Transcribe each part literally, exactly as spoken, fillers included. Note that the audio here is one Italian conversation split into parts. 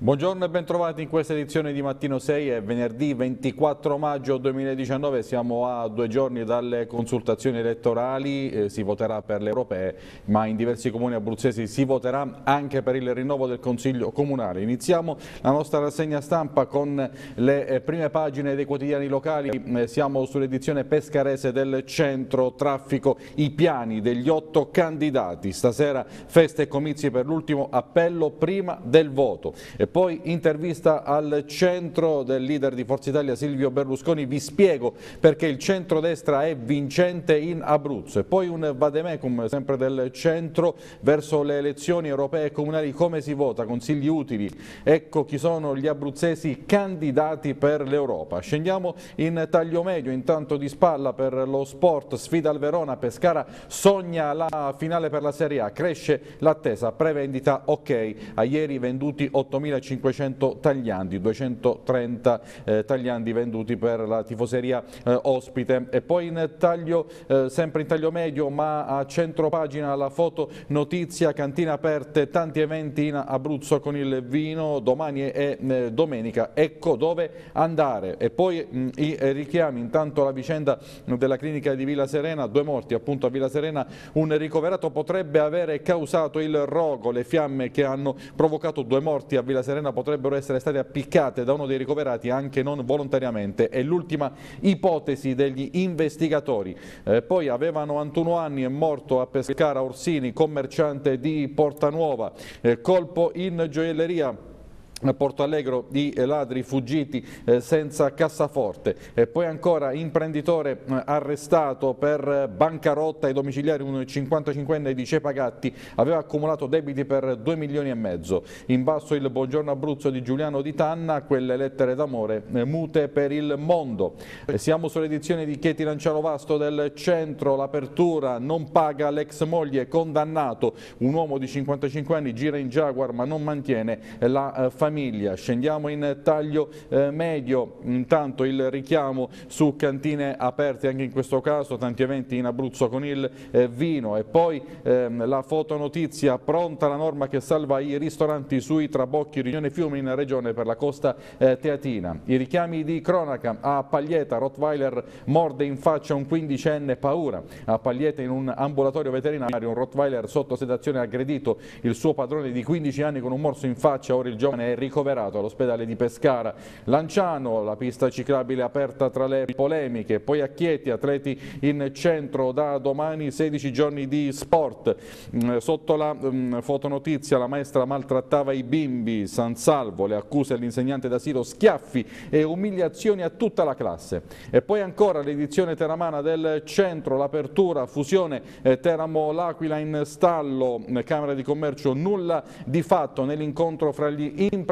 Buongiorno e bentrovati in questa edizione di Mattino sei, è venerdì ventiquattro maggio duemiladiciannove, siamo a due giorni dalle consultazioni elettorali, eh, si voterà per le europee, ma in diversi comuni abruzzesi si voterà anche per il rinnovo del Consiglio Comunale. Iniziamo la nostra rassegna stampa con le eh, prime pagine dei quotidiani locali, eh, siamo sull'edizione pescarese del centro traffico, i piani degli otto candidati, stasera feste e comizi per l'ultimo appello prima del voto. E poi intervista al centro del leader di Forza Italia Silvio Berlusconi, vi spiego perché il centrodestra è vincente in Abruzzo. E poi un vademecum sempre del centro verso le elezioni europee e comunali, come si vota, consigli utili, ecco chi sono gli abruzzesi candidati per l'Europa. Scendiamo in taglio medio, intanto di spalla per lo sport, sfida al Verona, Pescara sogna la finale per la Serie A, cresce l'attesa, prevendita ok, a ieri venduti ottomilacinquecento tagliandi, duecentotrenta eh, tagliandi venduti per la tifoseria eh, ospite. E poi in taglio, eh, sempre in taglio medio ma a centro pagina, la foto notizia, cantine aperte, tanti eventi in Abruzzo con il vino, domani e eh, domenica, ecco dove andare. E poi mh, i eh, richiami, intanto la vicenda della clinica di Villa Serena, due morti appunto a Villa Serena, un ricoverato potrebbe avere causato il rogo, le fiamme che hanno provocato due morti a Villa Serena potrebbero essere state appiccate da uno dei ricoverati anche non volontariamente, è l'ultima ipotesi degli investigatori. Eh, poi avevano ventuno anni, è morto a Pescara Orsini, commerciante di Portanuova, eh, colpo in gioielleria a Porto Allegro di ladri fuggiti eh, senza cassaforte. E poi ancora imprenditore eh, arrestato per bancarotta ai domiciliari, un cinquantacinquenne di Cepagatti aveva accumulato debiti per due milioni e mezzo. In basso il buongiorno Abruzzo di Giuliano Di Tanna, quelle lettere d'amore eh, mute per il mondo. Eh, siamo sull'edizione di Chieti Lanciano-Vasto del centro, l'apertura, non paga l'ex moglie, condannato, un uomo di cinquantacinque anni gira in Jaguar ma non mantiene la eh, famiglia. Scendiamo in taglio eh, medio, intanto il richiamo su cantine aperte, anche in questo caso tanti eventi in Abruzzo con il eh, vino. E poi ehm, la fotonotizia, pronta la norma che salva i ristoranti sui trabocchi, riunione Fiume in regione per la costa eh, teatina. I richiami di cronaca, a Paglieta Rottweiler morde in faccia un quindicenne, paura. A Paglieta in un ambulatorio veterinario un Rottweiler sotto sedazione ha aggredito il suo padrone di quindici anni con un morso in faccia, ora il giovane è ricoverato all'ospedale di Pescara. Lanciano, la pista ciclabile aperta tra le polemiche. Poi a Chieti, atleti in centro da domani, sedici giorni di sport. Sotto la um, fotonotizia, la maestra maltrattava i bimbi, San Salvo, le accuse all'insegnante d'asilo, schiaffi e umiliazioni a tutta la classe. E poi ancora l'edizione teramana del centro, l'apertura, fusione eh, Teramo-L'Aquila in stallo, Camera di Commercio, nulla di fatto nell'incontro fra gli imprenditori.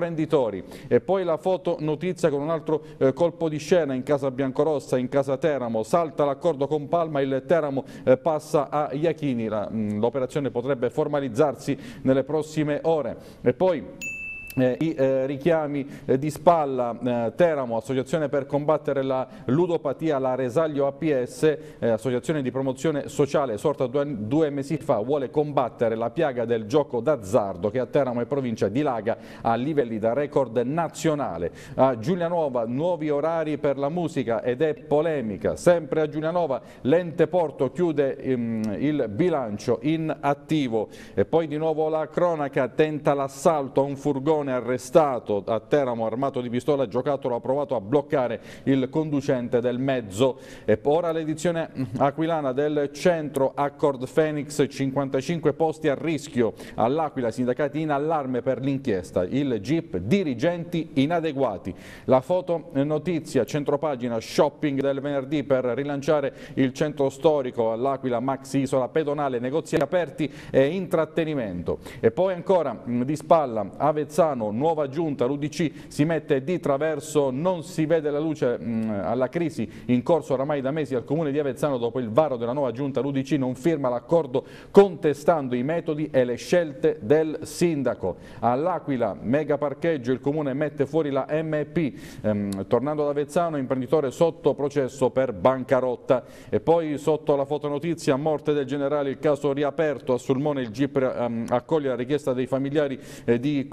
E poi la foto notizia con un altro eh, colpo di scena in casa Biancorossa, in casa Teramo, salta l'accordo con Palma, il Teramo eh, passa a Iachini, l'operazione potrebbe formalizzarsi nelle prossime ore. E poi Eh, i eh, richiami eh, di spalla, eh, Teramo, associazione per combattere la ludopatia, la Resaglio A P S, eh, associazione di promozione sociale sorta due, due mesi fa, vuole combattere la piaga del gioco d'azzardo che a Teramo e provincia dilaga a livelli da record nazionale. A Giulianova nuovi orari per la musica ed è polemica. Sempre a Giulianova l'ente Porto chiude ehm, il bilancio in attivo. E poi di nuovo la cronaca, tenta l'assalto a un furgone, arrestato a Teramo armato di pistola, giocattolo ha provato a bloccare il conducente del mezzo. E ora l'edizione aquilana del centro, Accord Phoenix, cinquantacinque posti a rischio all'Aquila, sindacati in allarme per l'inchiesta, il G I P, dirigenti inadeguati. La foto notizia, centropagina, shopping del venerdì per rilanciare il centro storico all'Aquila, maxi isola pedonale, negozi aperti e intrattenimento. E poi ancora di spalla Avezzano, nuova giunta, l'U D C si mette di traverso, non si vede la luce mh, alla crisi in corso oramai da mesi al comune di Avezzano dopo il varo della nuova giunta. L'U D C non firma l'accordo contestando i metodi e le scelte del sindaco. All'Aquila, mega parcheggio, il comune mette fuori la M P. Ehm, tornando ad Avezzano, imprenditore sotto processo per bancarotta. E poi sotto la fotonotizia, morte del generale, il caso riaperto a Sulmone, il G I P ehm, accoglie la richiesta dei familiari eh, di Conti.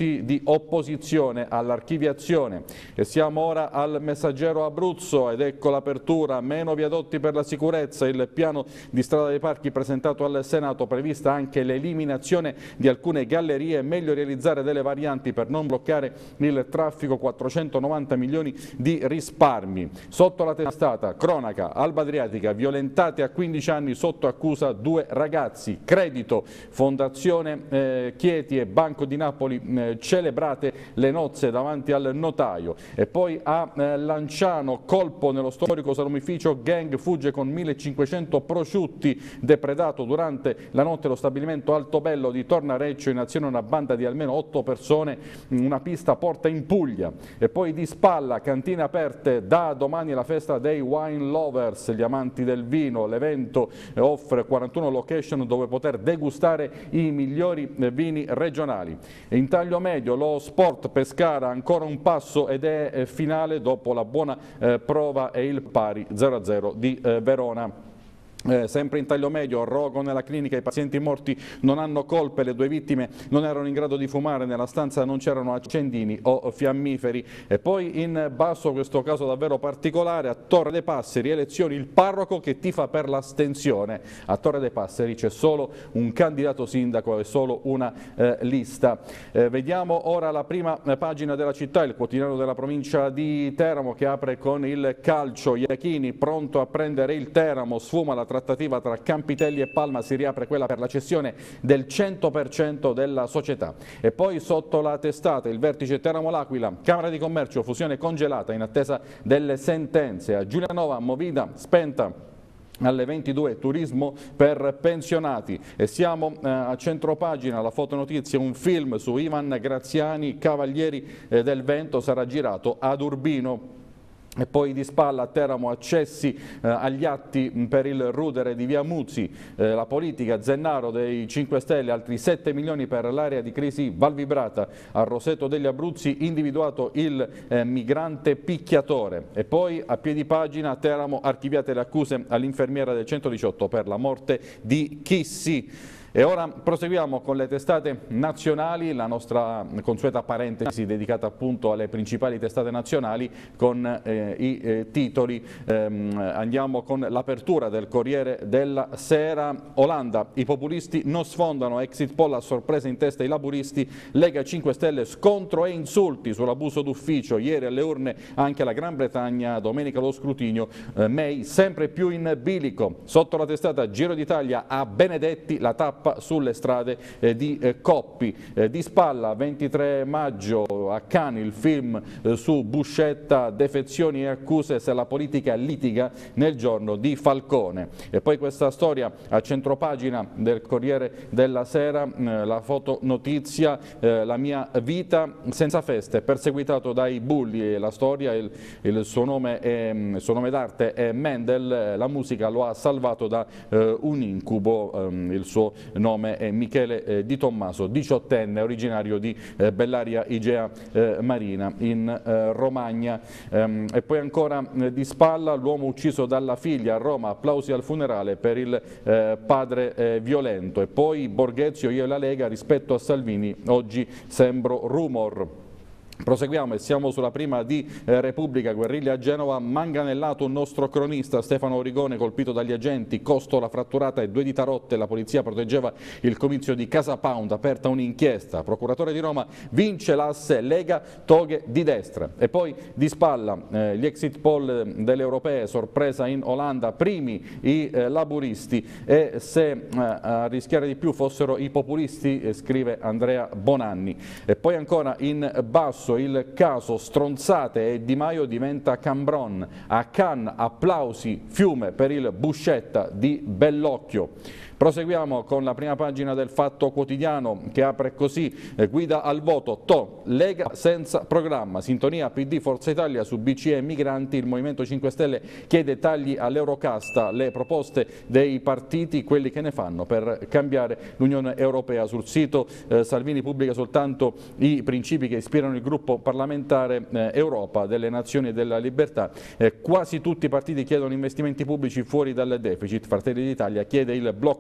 partiti di opposizione all'archiviazione. E siamo ora al Messaggero Abruzzo ed ecco l'apertura, meno viadotti per la sicurezza, il piano di strada dei parchi presentato al Senato, prevista anche l'eliminazione di alcune gallerie, meglio realizzare delle varianti per non bloccare il traffico, quattrocentonovanta milioni di risparmi. Sotto la testata, cronaca, Alba Adriatica, violentate a quindici anni sotto accusa due ragazzi, credito, Fondazione eh, Chieti e Banco di Napoli eh, celebrate le nozze davanti al notaio. E poi a eh, Lanciano, colpo nello storico salumificio, gang fugge con millecinquecento prosciutti, depredato durante la notte lo stabilimento Altobello di Tornareccio, in azione una banda di almeno otto persone, una pista porta in Puglia. E poi di Spalla, cantine aperte, da domani la festa dei wine lovers, gli amanti del vino, l'evento offre quarantuno location dove poter degustare i migliori vini regionali. E in taglio medio lo Sport Pescara, ancora un passo ed è finale dopo la buona eh, prova e il pari zero a zero di eh, Verona. Eh, sempre in taglio medio, rogo nella clinica, i pazienti morti non hanno colpe, le due vittime non erano in grado di fumare, nella stanza non c'erano accendini o fiammiferi. E poi in basso, questo caso davvero particolare, a Torre dei Passeri, elezioni, il parroco che tifa per l'astensione. A Torre dei Passeri c'è solo un candidato sindaco e solo una eh, lista. Eh, vediamo ora la prima pagina della città, il quotidiano della provincia di Teramo, che apre con il calcio. Iachini pronto a prendere il Teramo, sfuma la trattativa tra Campitelli e Palma, si riapre quella per la cessione del cento per cento della società. E poi sotto la testata il vertice Teramo-L'Aquila, Camera di Commercio, fusione congelata in attesa delle sentenze. A Giulianova, Movida spenta alle ventidue, turismo per pensionati. E siamo eh, a centropagina, la fotonotizia, un film su Ivan Graziani, Cavalieri eh, del Vento, sarà girato ad Urbino. E poi di Spalla a Teramo, accessi eh, agli atti per il rudere di Via Muzzi, eh, la politica, Zennaro dei cinque Stelle, altri sette milioni per l'area di crisi Valvibrata. A Roseto degli Abruzzi individuato il eh, migrante picchiatore. E poi a piedi pagina a Teramo, archiviate le accuse all'infermiera del centodiciotto per la morte di Chissi. E ora proseguiamo con le testate nazionali, la nostra consueta parentesi dedicata appunto alle principali testate nazionali con eh, i eh, titoli. Ehm, andiamo con l'apertura del Corriere della Sera. Olanda, i populisti non sfondano, exit poll a sorpresa in testa ai laburisti, Lega cinque Stelle, scontro e insulti sull'abuso d'ufficio, ieri alle urne anche la Gran Bretagna, domenica lo scrutinio, eh, May sempre più in bilico. Sotto la testata Giro d'Italia, a Benedetti la tappa sulle strade eh, di eh, Coppi. Eh, di Spalla, ventitré maggio, a Cannes il film eh, su Buscetta, defezioni e accuse se la politica litiga nel giorno di Falcone. E poi questa storia a centropagina del Corriere della Sera, eh, la fotonotizia, eh, la mia vita senza feste, perseguitato dai bulli, e la storia, il, il suo nome, è, il suo nome d'arte è Mendel, la musica lo ha salvato da eh, un incubo, ehm, il suo nome è Michele eh, Di Tommaso, diciottenne, originario di eh, Bellaria Igea eh, Marina in eh, Romagna. Ehm, e poi ancora eh, di Spalla, l'uomo ucciso dalla figlia a Roma, applausi al funerale per il eh, padre eh, violento. E poi Borghezio, io e la Lega rispetto a Salvini, oggi sembro rumor. Proseguiamo e siamo sulla prima di eh, Repubblica, guerriglia a Genova, manganellato un nostro cronista, Stefano Origone colpito dagli agenti, costola fratturata e due dita rotte, la polizia proteggeva il comizio di Casa Pound, aperta un'inchiesta, procuratore di Roma vince l'asse Lega, toghe di destra. E poi di Spalla, eh, gli exit poll delle europee, sorpresa in Olanda, primi i eh, laburisti e se eh, a rischiare di più fossero i populisti, eh, scrive Andrea Bonanni. E poi ancora in basso il caso stronzate e Di Maio diventa Cambron, a Cannes applausi, fiume per il Buscetta di Bellocchio. Proseguiamo con la prima pagina del Fatto Quotidiano che apre così, eh, guida al voto, To, Lega senza programma, sintonia P D Forza Italia su B C E e migranti, il Movimento cinque Stelle chiede tagli all'Eurocasta, le proposte dei partiti, quelli che ne fanno per cambiare l'Unione Europea. Sul sito eh, Salvini pubblica soltanto i principi che ispirano il gruppo parlamentare eh, Europa delle Nazioni e della Libertà. Eh, quasi tutti i partiti chiedono investimenti pubblici fuori dal deficit, Fratelli d'Italia chiede il blocco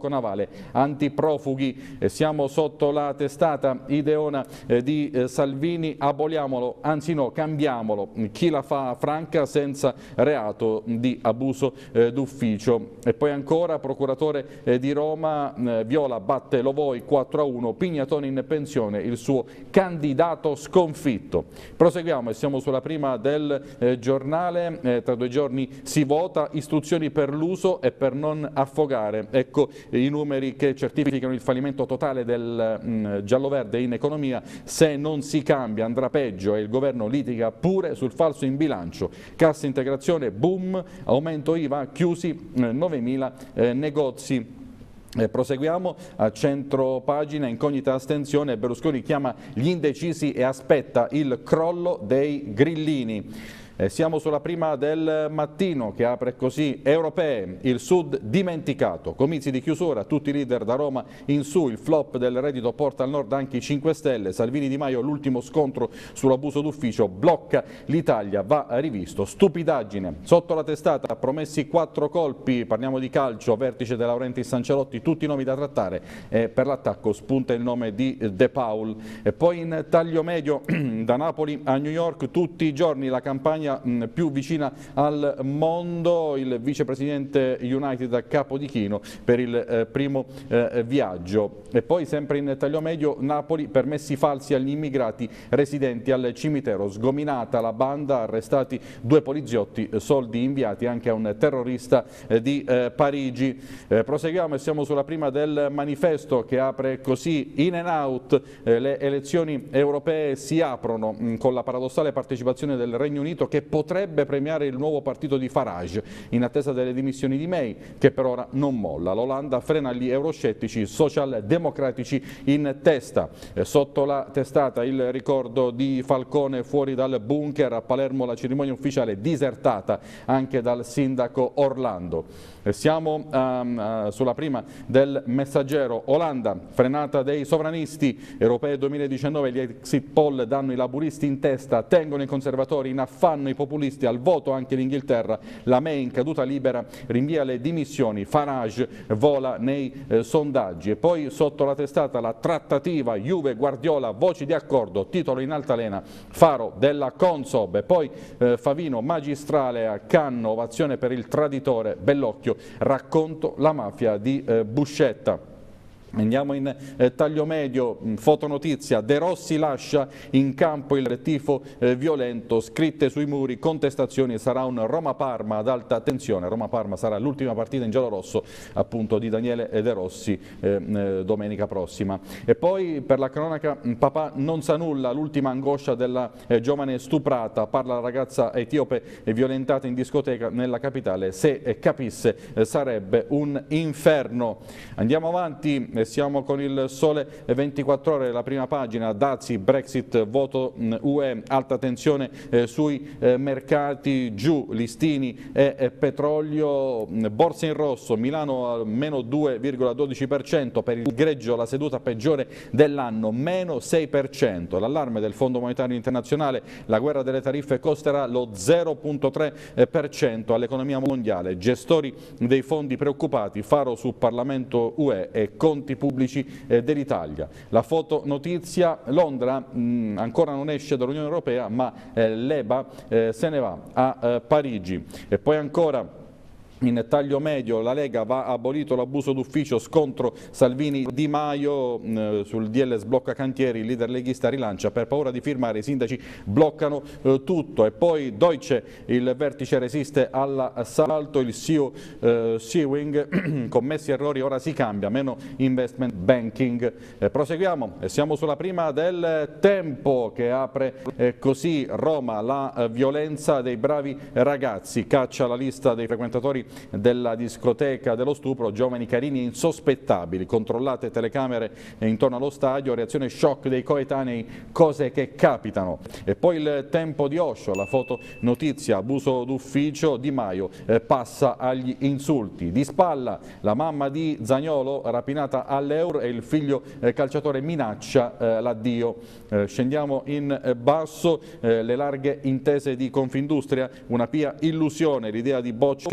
navale antiprofughi. Eh, siamo sotto la testata ideona eh, di eh, Salvini, aboliamolo, anzi no, cambiamolo, chi la fa franca senza reato di abuso eh, d'ufficio. E poi ancora, procuratore eh, di Roma, eh, Viola batte Lovoi quattro a uno, Pignatone in pensione, il suo candidato sconfitto. Proseguiamo e siamo sulla prima del eh, giornale, eh, tra due giorni si vota, istruzioni per l'uso e per non affogare. Ecco i numeri che certificano il fallimento totale del mh, giallo-verde in economia. Se non si cambia andrà peggio e il governo litiga pure sul falso in bilancio. Cassa integrazione, boom, aumento I V A, chiusi eh, novemila eh, negozi. Eh, proseguiamo a centro pagina, incognita astensione, Berlusconi chiama gli indecisi e aspetta il crollo dei grillini. Eh, siamo sulla prima del Mattino che apre così: europee, il Sud dimenticato, comizi di chiusura, tutti i leader da Roma in su, il flop del reddito porta al nord anche i cinque Stelle, Salvini Di Maio l'ultimo scontro sull'abuso d'ufficio, blocca l'Italia, va rivisto, stupidaggine, sotto la testata, promessi quattro colpi, parliamo di calcio, vertice De Laurentiis Ancelotti, tutti i nomi da trattare, eh, per l'attacco spunta il nome di De Paul. E poi in taglio medio da Napoli a New York tutti i giorni la campagna più vicina al mondo, il vicepresidente United a Capodichino per il eh, primo eh, viaggio. E poi sempre in taglio medio Napoli, permessi falsi agli immigrati residenti al cimitero, sgominata la banda, arrestati due poliziotti, soldi inviati anche a un terrorista eh, di eh, Parigi. Eh, proseguiamo e siamo sulla prima del Manifesto che apre così: in and out, eh, le elezioni europee si aprono mh, con la paradossale partecipazione del Regno Unito che potrebbe premiare il nuovo partito di Farage in attesa delle dimissioni di May, che per ora non molla. L'Olanda frena gli euroscettici, socialdemocratici in testa. Eh, sotto la testata il ricordo di Falcone fuori dal bunker, a Palermo la cerimonia ufficiale disertata anche dal sindaco Orlando. Eh, siamo um, uh, sulla prima del Messaggero, Olanda, frenata dei sovranisti, europee duemiladiciannove, gli exit poll danno i laburisti in testa, tengono i conservatori in affanno i populisti, al voto anche l'Inghilterra, la May in caduta libera rinvia le dimissioni, Farage vola nei eh, sondaggi. E poi sotto la testata la trattativa Juve-Guardiola, voci di accordo, titolo in altalena, faro della Consob. E poi eh, Favino magistrale a Cannes, ovazione per il traditore, Bellocchio, racconto la mafia di eh, Buscetta. Andiamo in eh, taglio medio, fotonotizia, De Rossi lascia in campo il tifo eh, violento, scritte sui muri, contestazioni, sarà un Roma-Parma ad alta tensione. Roma-Parma sarà l'ultima partita in giallorosso appunto di Daniele De Rossi eh, eh, domenica prossima. E poi per la cronaca, papà non sa nulla, l'ultima angoscia della eh, giovane stuprata, parla la ragazza etiope violentata in discoteca nella capitale, se eh, capisse eh, sarebbe un inferno. Andiamo avanti. Siamo con il Sole ventiquattro Ore, la prima pagina, dazi, Brexit, voto U E, alta tensione eh, sui eh, mercati, giù listini e eh, petrolio, borsa in rosso, Milano al meno due virgola dodici per cento, per il greggio la seduta peggiore dell'anno, meno sei per cento, l'allarme del Fondo Monetario Internazionale, la guerra delle tariffe costerà lo zero virgola tre per cento all'economia mondiale, gestori dei fondi preoccupati, faro su Parlamento U E e conti pubblici eh, dell'Italia. La foto notizia, Londra mh, ancora non esce dall'Unione Europea, ma eh, l'E B A eh, se ne va a eh, Parigi. E poi ancora in taglio medio, la Lega va abolito l'abuso d'ufficio, scontro Salvini Di Maio mh, sul D L sblocca cantieri, il leader leghista rilancia, per paura di firmare i sindaci bloccano eh, tutto. E poi Deutsche, il vertice resiste all'assalto, il C E O eh, Sewing, commessi errori ora si cambia, meno investment banking. Eh, proseguiamo e siamo sulla prima del Tempo che apre eh, così: Roma, la eh, violenza dei bravi ragazzi, caccia la lista dei frequentatori della discoteca dello stupro, giovani carini e insospettabili, controllate telecamere intorno allo stadio, reazione shock dei coetanei, cose che capitano. E poi il Tempo di Osho, la foto notizia, abuso d'ufficio, Di Maio eh, passa agli insulti. Di spalla la mamma di Zaniolo rapinata all'Eur e il figlio eh, calciatore minaccia eh, l'addio. Eh, scendiamo in eh, basso, eh, le larghe intese di Confindustria, una pia illusione, l'idea di boccia di un programma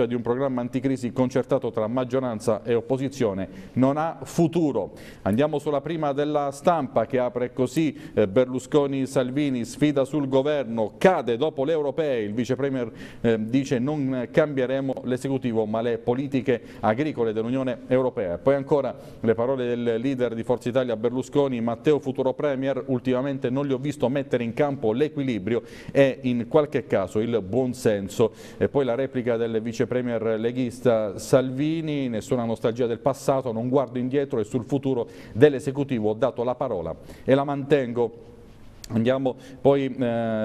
programma anticrisi concertato tra maggioranza e opposizione non ha futuro. Andiamo sulla prima della Stampa, che apre così: eh, Berlusconi-Salvini, sfida sul governo, cade dopo le europee, il vice premier eh, dice non cambieremo l'esecutivo ma le politiche agricole dell'Unione Europea. Poi ancora le parole del leader di Forza Italia Berlusconi: Matteo futuro premier, ultimamente non gli ho visto mettere in campo l'equilibrio e in qualche caso il buonsenso. E poi la replica del vice premier leghista Salvini: nessuna nostalgia del passato, non guardo indietro e sul futuro dell'esecutivo ho dato la parola e la mantengo. Andiamo poi eh,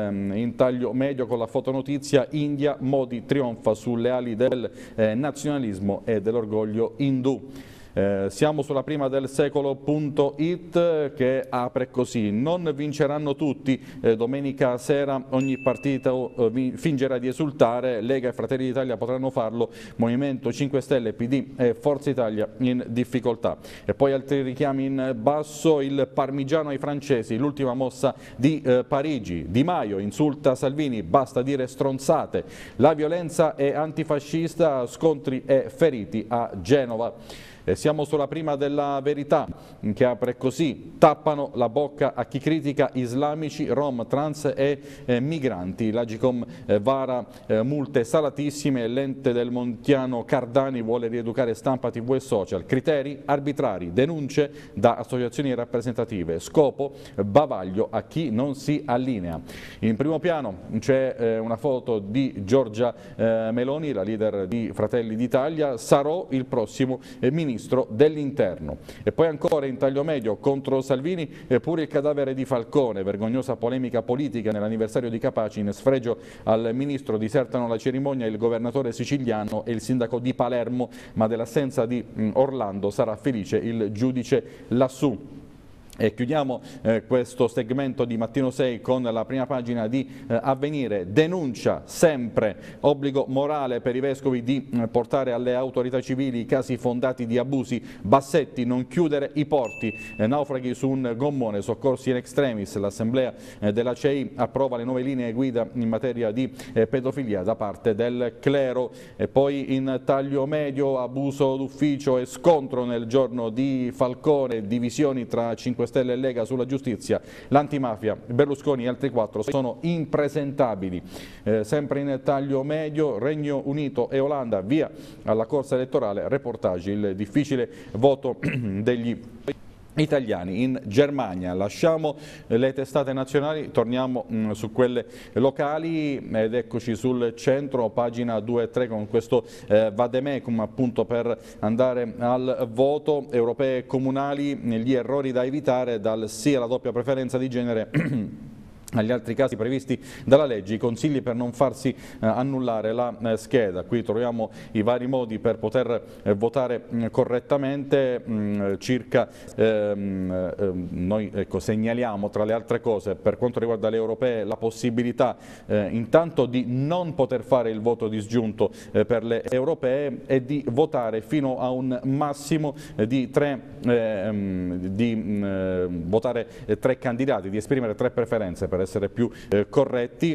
in taglio medio con la fotonotizia: India, Modi trionfa sulle ali del eh, nazionalismo e dell'orgoglio indù. Eh, siamo sulla prima del secolo punto it, che apre così: non vinceranno tutti, eh, domenica sera ogni partito eh, fingerà di esultare, Lega e Fratelli d'Italia potranno farlo, Movimento cinque Stelle, P D e Forza Italia in difficoltà. E poi altri richiami in basso: il parmigiano ai francesi, l'ultima mossa di eh, Parigi, Di Maio insulta Salvini, basta dire stronzate, la violenza è antifascista, scontri e feriti a Genova. E siamo sulla prima della Verità, che apre così: tappano la bocca a chi critica islamici, rom, trans e eh, migranti. L'Agicom eh, vara eh, multe salatissime, l'ente del Montiano Cardani vuole rieducare stampa, tv e social. Criteri arbitrari, denunce da associazioni rappresentative, scopo bavaglio a chi non si allinea. In primo piano c'è eh, una foto di Giorgia eh, Meloni, la leader di Fratelli d'Italia: sarò il prossimo eh, ministro Ministro dell'Interno. E poi ancora in taglio medio contro Salvini, eppure il cadavere di Falcone, vergognosa polemica politica nell'anniversario di Capaci, in sfregio al ministro disertano la cerimonia il governatore siciliano e il sindaco di Palermo, ma dell'assenza di Orlando sarà felice il giudice lassù. E chiudiamo eh, questo segmento di Mattino sei con la prima pagina di eh, Avvenire: denuncia sempre, obbligo morale per i vescovi di eh, portare alle autorità civili i casi fondati di abusi, Bassetti non chiudere i porti, eh, naufraghi su un gommone, soccorsi in extremis, l'assemblea eh, della C E I approva le nuove linee guida in materia di eh, pedofilia da parte del clero. E poi in taglio medio: abuso d'ufficio e scontro nel giorno di Falcone, divisioni tra cinque Stelle e Lega sulla giustizia, l'antimafia, Berlusconi e altri quattro sono impresentabili. Eh, sempre in taglio medio: Regno Unito e Olanda via alla corsa elettorale, reportage il difficile voto degli italiani in Germania. Lasciamo le testate nazionali, torniamo mh, su quelle locali ed eccoci sul centro, pagina due e tre, con questo eh, vademecum appunto per andare al voto. Europee e comunali, gli errori da evitare, dal sì alla doppia preferenza di genere agli altri casi previsti dalla legge, i consigli per non farsi eh, annullare la eh, scheda. Qui troviamo i vari modi per poter eh, votare mh, correttamente. Mh, circa ehm, eh, noi ecco, segnaliamo tra le altre cose, per quanto riguarda le europee, la possibilità eh, intanto di non poter fare il voto disgiunto eh, per le europee e di votare fino a un massimo eh, di tre eh, di mh, votare eh, tre candidati, di esprimere tre preferenze per essere più eh, corretti,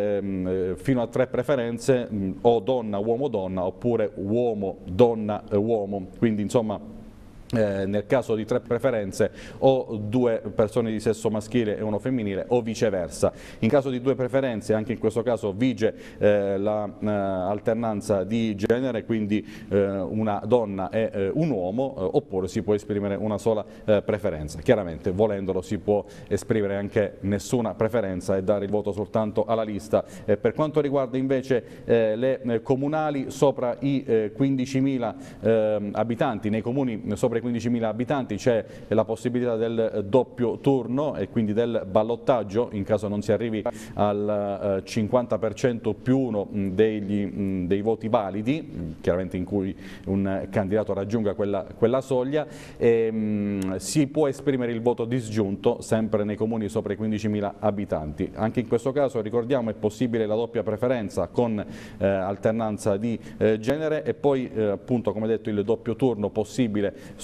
ehm, fino a tre preferenze, mh, o donna, uomo, donna, oppure uomo, donna, eh, uomo. Quindi insomma, Eh, nel caso di tre preferenze, o due persone di sesso maschile e uno femminile, o viceversa. In caso di due preferenze, anche in questo caso vige eh, l'alternanza eh, di genere, quindi eh, una donna e eh, un uomo, eh, oppure si può esprimere una sola eh, preferenza. Chiaramente, volendolo, si può esprimere anche nessuna preferenza e dare il voto soltanto alla lista. Eh, per quanto riguarda invece eh, le eh, comunali sopra i eh, quindicimila eh, abitanti, nei comuni sopra quindicimila abitanti c'è la possibilità del doppio turno e quindi del ballottaggio in caso non si arrivi al cinquanta per cento più uno degli, dei voti validi, chiaramente in cui un candidato raggiunga quella, quella soglia. E, mh, si può esprimere il voto disgiunto sempre nei comuni sopra i quindicimila abitanti. Anche in questo caso, ricordiamo, è possibile la doppia preferenza con eh, alternanza di eh, genere, e poi eh, appunto, come detto, il doppio turno possibile sopra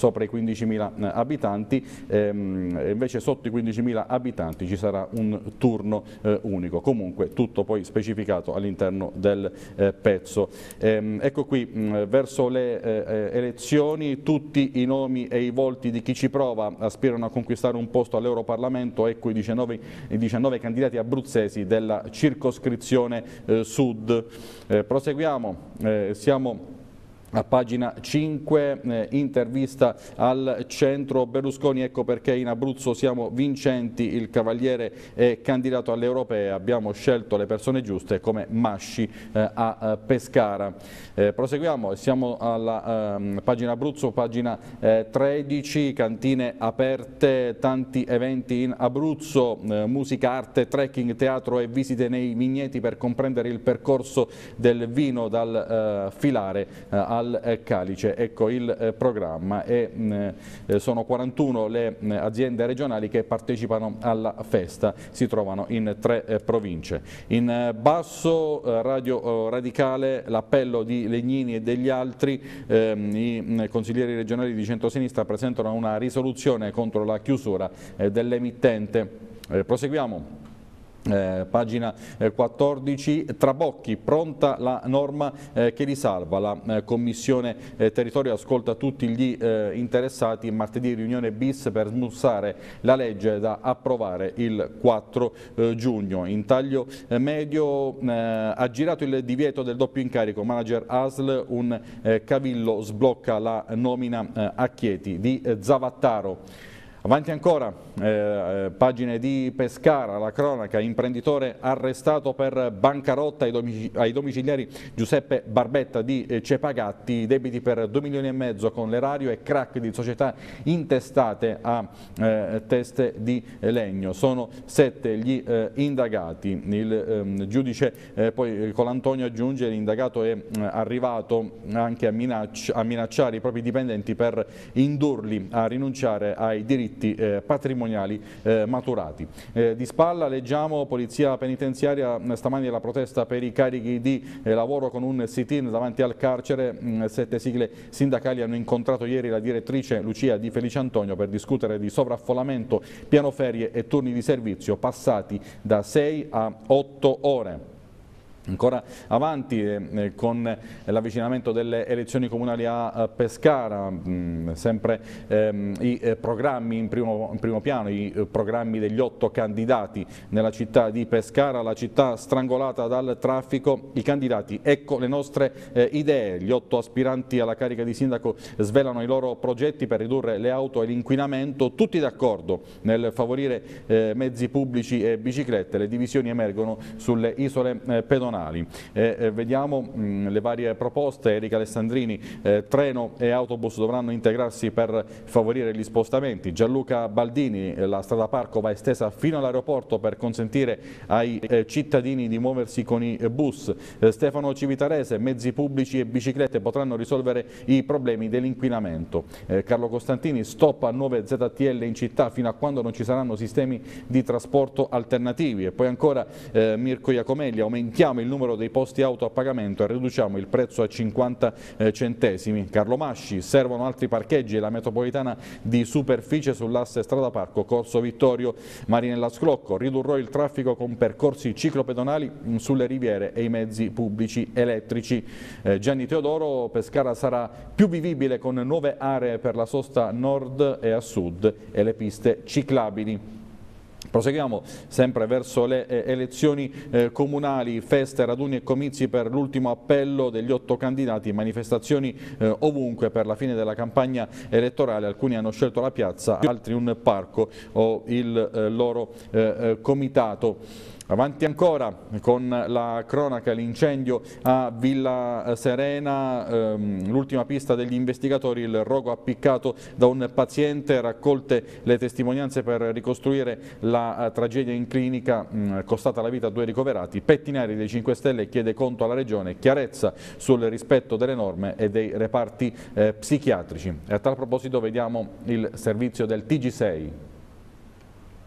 sopra i quindicimila abitanti, ehm, invece sotto i quindicimila abitanti ci sarà un turno eh, unico, comunque tutto poi specificato all'interno del eh, pezzo. Ehm, ecco qui, mh, verso le eh, elezioni, tutti i nomi e i volti di chi ci prova aspirano a conquistare un posto all'Europarlamento, ecco i diciannove, i diciannove candidati abruzzesi della circoscrizione eh, sud. Eh, proseguiamo, eh, siamo a pagina cinque, eh, intervista al centro Berlusconi, ecco perché in Abruzzo siamo vincenti, il Cavaliere è candidato alle europee, abbiamo scelto le persone giuste come Masci eh, a, a Pescara. Eh, proseguiamo, siamo alla eh, pagina Abruzzo, pagina eh, tredici, cantine aperte, tanti eventi in Abruzzo, eh, musica, arte, trekking, teatro e visite nei vigneti per comprendere il percorso del vino dal eh, filare eh, al calice. Ecco il eh, programma e eh, sono quarantuno le eh, aziende regionali che partecipano alla festa, si trovano in tre eh, province. In eh, basso eh, Radio eh, Radicale l'appello di Legnini e degli altri, ehm, i eh, consiglieri regionali di centrosinistra presentano una risoluzione contro la chiusura eh, dell'emittente. Eh, proseguiamo. Eh, pagina eh, quattordici, Trabocchi, pronta la norma eh, che li salva, la eh, Commissione eh, Territorio ascolta tutti gli eh, interessati, martedì riunione bis per smussare la legge da approvare il quattro eh, giugno. In taglio eh, medio eh, ha girato il divieto del doppio incarico, manager A S L, un eh, cavillo sblocca la nomina eh, a Chieti di eh, Zavattaro. Avanti ancora, eh, pagine di Pescara, la cronaca, imprenditore arrestato per bancarotta ai, domic ai domiciliari Giuseppe Barbetta di eh, Cepagatti, debiti per due milioni e mezzo con l'erario e crack di società intestate a eh, teste di legno. Sono sette gli eh, indagati. Il eh, giudice eh, poi Colantonio aggiunge: l'indagato è eh, arrivato anche a, minacci a minacciare i propri dipendenti per indurli a rinunciare ai diritti Eh, patrimoniali eh, maturati. Eh, di spalla leggiamo Polizia Penitenziaria, stamani la protesta per i carichi di eh, lavoro con un sit-in davanti al carcere. Mh, sette sigle sindacali hanno incontrato ieri la direttrice Lucia Di Feliciantonio per discutere di sovraffollamento, piano ferie e turni di servizio passati da sei a otto ore. Ancora avanti eh, con l'avvicinamento delle elezioni comunali a, a Pescara, mh, sempre ehm, i eh, programmi in primo, in primo piano, i eh, programmi degli otto candidati nella città di Pescara, la città strangolata dal traffico, i candidati, ecco le nostre eh, idee, gli otto aspiranti alla carica di sindaco svelano i loro progetti per ridurre le auto e l'inquinamento, tutti d'accordo nel favorire eh, mezzi pubblici e biciclette, le divisioni emergono sulle isole eh, pedonali. Eh, eh, vediamo mh, le varie proposte. Erika Alessandrini, eh, treno e autobus dovranno integrarsi per favorire gli spostamenti. Gianluca Baldini, eh, la strada parco va estesa fino all'aeroporto per consentire ai eh, cittadini di muoversi con i eh, bus. Eh, Stefano Civitarese, mezzi pubblici e biciclette potranno risolvere i problemi dell'inquinamento. Eh, Carlo Costantini, stop a nuove Z T L in città fino a quando non ci saranno sistemi di trasporto alternativi. E poi ancora eh, Mirko Iacomelli, aumentiamo il il numero dei posti auto a pagamento e riduciamo il prezzo a cinquanta eh, centesimi. Carlo Masci, servono altri parcheggi e la metropolitana di superficie sull'asse strada parco Corso Vittorio Marinella Sclocco. Ridurrò il traffico con percorsi ciclopedonali sulle riviere e i mezzi pubblici elettrici. Eh, Gianni Teodoro, Pescara sarà più vivibile con nuove aree per la sosta nord e a sud e le piste ciclabili. Proseguiamo sempre verso le eh, elezioni eh, comunali, feste, raduni e comizi per l'ultimo appello degli otto candidati, manifestazioni eh, ovunque per la fine della campagna elettorale. Alcuni hanno scelto la piazza, altri un parco o il eh, loro eh, eh, comitato. Avanti ancora con la cronaca, l'incendio a Villa Serena, ehm, l'ultima pista degli investigatori, il rogo appiccato da un paziente, raccolte le testimonianze per ricostruire la uh, tragedia in clinica, mh, costata la vita a due ricoverati. Pettinari dei cinque Stelle chiede conto alla Regione, chiarezza sul rispetto delle norme e dei reparti eh, psichiatrici. E a tal proposito vediamo il servizio del T G sei.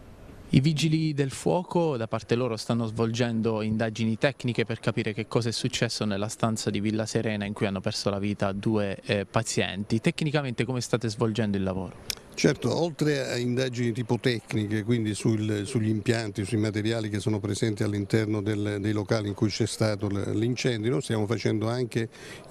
I vigili del fuoco da parte loro stanno svolgendo indagini tecniche per capire che cosa è successo nella stanza di Villa Serena in cui hanno perso la vita due eh, pazienti. Tecnicamente come state svolgendo il lavoro? Certo, oltre a indagini tipo tecniche, quindi sul, sugli impianti, sui materiali che sono presenti all'interno del, dei locali in cui c'è stato l'incendio, noi stiamo facendo anche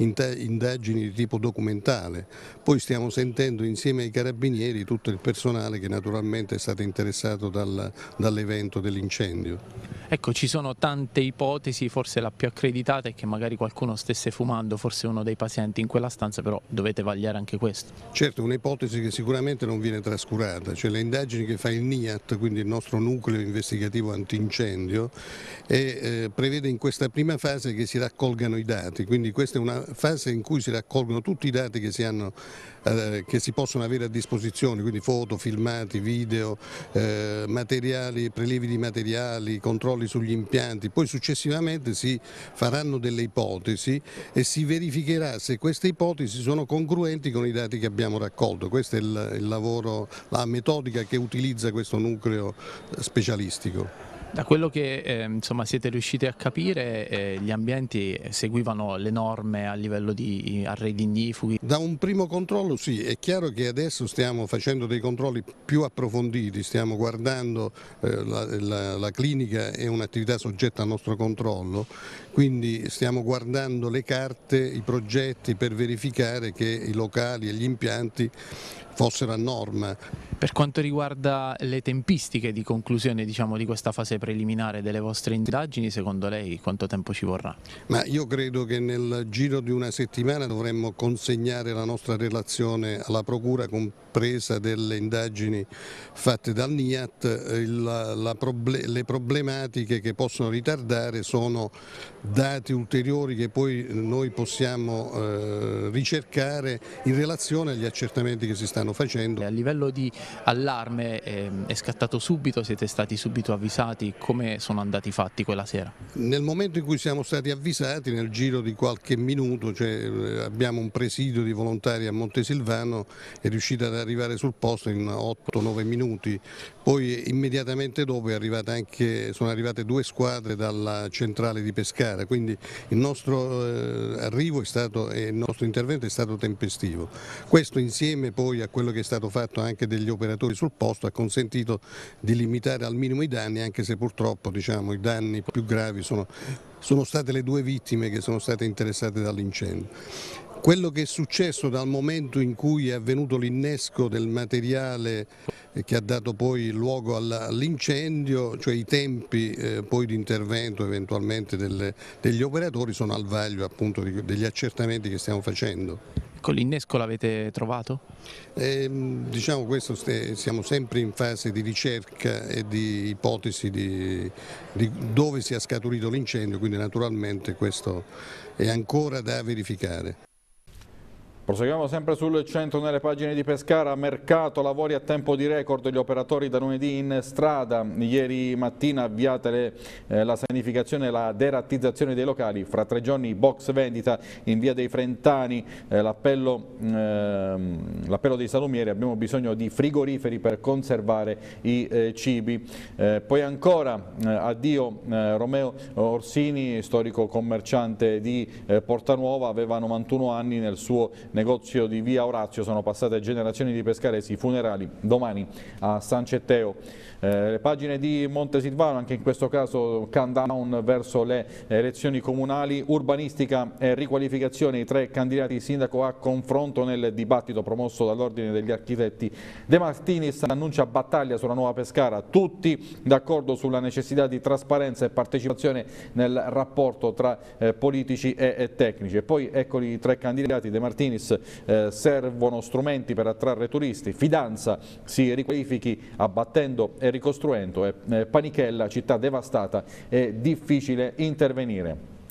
indagini di tipo documentale, poi stiamo sentendo insieme ai carabinieri tutto il personale che naturalmente è stato interessato dal, dall'evento dell'incendio. Ecco, ci sono tante ipotesi, forse la più accreditata è che magari qualcuno stesse fumando, forse uno dei pazienti in quella stanza, però dovete vagliare anche questo. Certo, un'ipotesi che sicuramente non viene trascurata, cioè le indagini che fa il NIAT, quindi il nostro nucleo investigativo antincendio, e, eh, prevede in questa prima fase che si raccolgano i dati, quindi questa è una fase in cui si raccolgono tutti i dati che si, hanno, eh, che si possono avere a disposizione, quindi foto, filmati, video, eh, materiali, prelievi di materiali, controlli sugli impianti, poi successivamente si faranno delle ipotesi e si verificherà se queste ipotesi sono congruenti con i dati che abbiamo raccolto. Questo è il, il lavoro, la metodica che utilizza questo nucleo specialistico. Da quello che eh, insomma, siete riusciti a capire, eh, gli ambienti seguivano le norme a livello di arredi ignifughi? Da un primo controllo sì, è chiaro che adesso stiamo facendo dei controlli più approfonditi, stiamo guardando, eh, la, la, la clinica è un'attività soggetta al nostro controllo, quindi stiamo guardando le carte, i progetti per verificare che i locali e gli impianti fossero a norma. Per quanto riguarda le tempistiche di conclusione, diciamo, di questa fase preliminare delle vostre indagini, secondo lei quanto tempo ci vorrà? Ma io credo che nel giro di una settimana dovremmo consegnare la nostra relazione alla Procura, compresa delle indagini fatte dal NIAT. La, la proble le problematiche che possono ritardare sono dati ulteriori che poi noi possiamo eh, ricercare in relazione agli accertamenti che si stanno facendo. A livello di allarme eh, è scattato subito, siete stati subito avvisati, come sono andati i fatti quella sera? Nel momento in cui siamo stati avvisati, nel giro di qualche minuto, cioè, abbiamo un presidio di volontari a Montesilvano, è riuscito ad arrivare sul posto in otto nove minuti, poi immediatamente dopo è arrivata anche, sono arrivate due squadre dalla centrale di Pescara, quindi il nostro eh, arrivo è stato, e il nostro intervento è stato tempestivo. Questo insieme poi a quello che è stato fatto anche degli operatori sul posto ha consentito di limitare al minimo i danni, anche se purtroppo diciamo, i danni più gravi sono, sono state le due vittime che sono state interessate dall'incendio. Quello che è successo dal momento in cui è avvenuto l'innesco del materiale che ha dato poi luogo all'incendio, cioè i tempi eh, poi di intervento eventualmente delle, degli operatori, sono al vaglio appunto di, degli accertamenti che stiamo facendo. Con l'innesco l'avete trovato? Eh, diciamo questo, siamo sempre in fase di ricerca e di ipotesi di, di dove sia scaturito l'incendio, quindi naturalmente questo è ancora da verificare. Proseguiamo sempre sul centro nelle pagine di Pescara, mercato, lavori a tempo di record, gli operatori da lunedì in strada, ieri mattina avviate le, eh, la sanificazione e la derattizzazione dei locali, fra tre giorni box vendita in via dei Frentani, eh, l'appello eh, l'appello dei salumieri, abbiamo bisogno di frigoriferi per conservare i eh, cibi. Eh, poi ancora eh, addio eh, Romeo Orsini, storico commerciante di eh, Portanuova, aveva novantuno anni, nel suo negozio di via Orazio sono passate generazioni di pescaresi, funerali domani a San Cetteo. Eh, le pagine di Montesilvano, anche in questo caso countdown verso le elezioni comunali, urbanistica e riqualificazione, i tre candidati sindaco a confronto nel dibattito promosso dall'Ordine degli Architetti. De Martinis annuncia battaglia sulla nuova Pescara, tutti d'accordo sulla necessità di trasparenza e partecipazione nel rapporto tra eh, politici e, e tecnici. E poi eccoli i tre candidati. De Martinis: Eh, servono strumenti per attrarre turisti, Fidanza si riqualifichi abbattendo e ricostruendo, e eh, Panichella, città devastata, è difficile intervenire.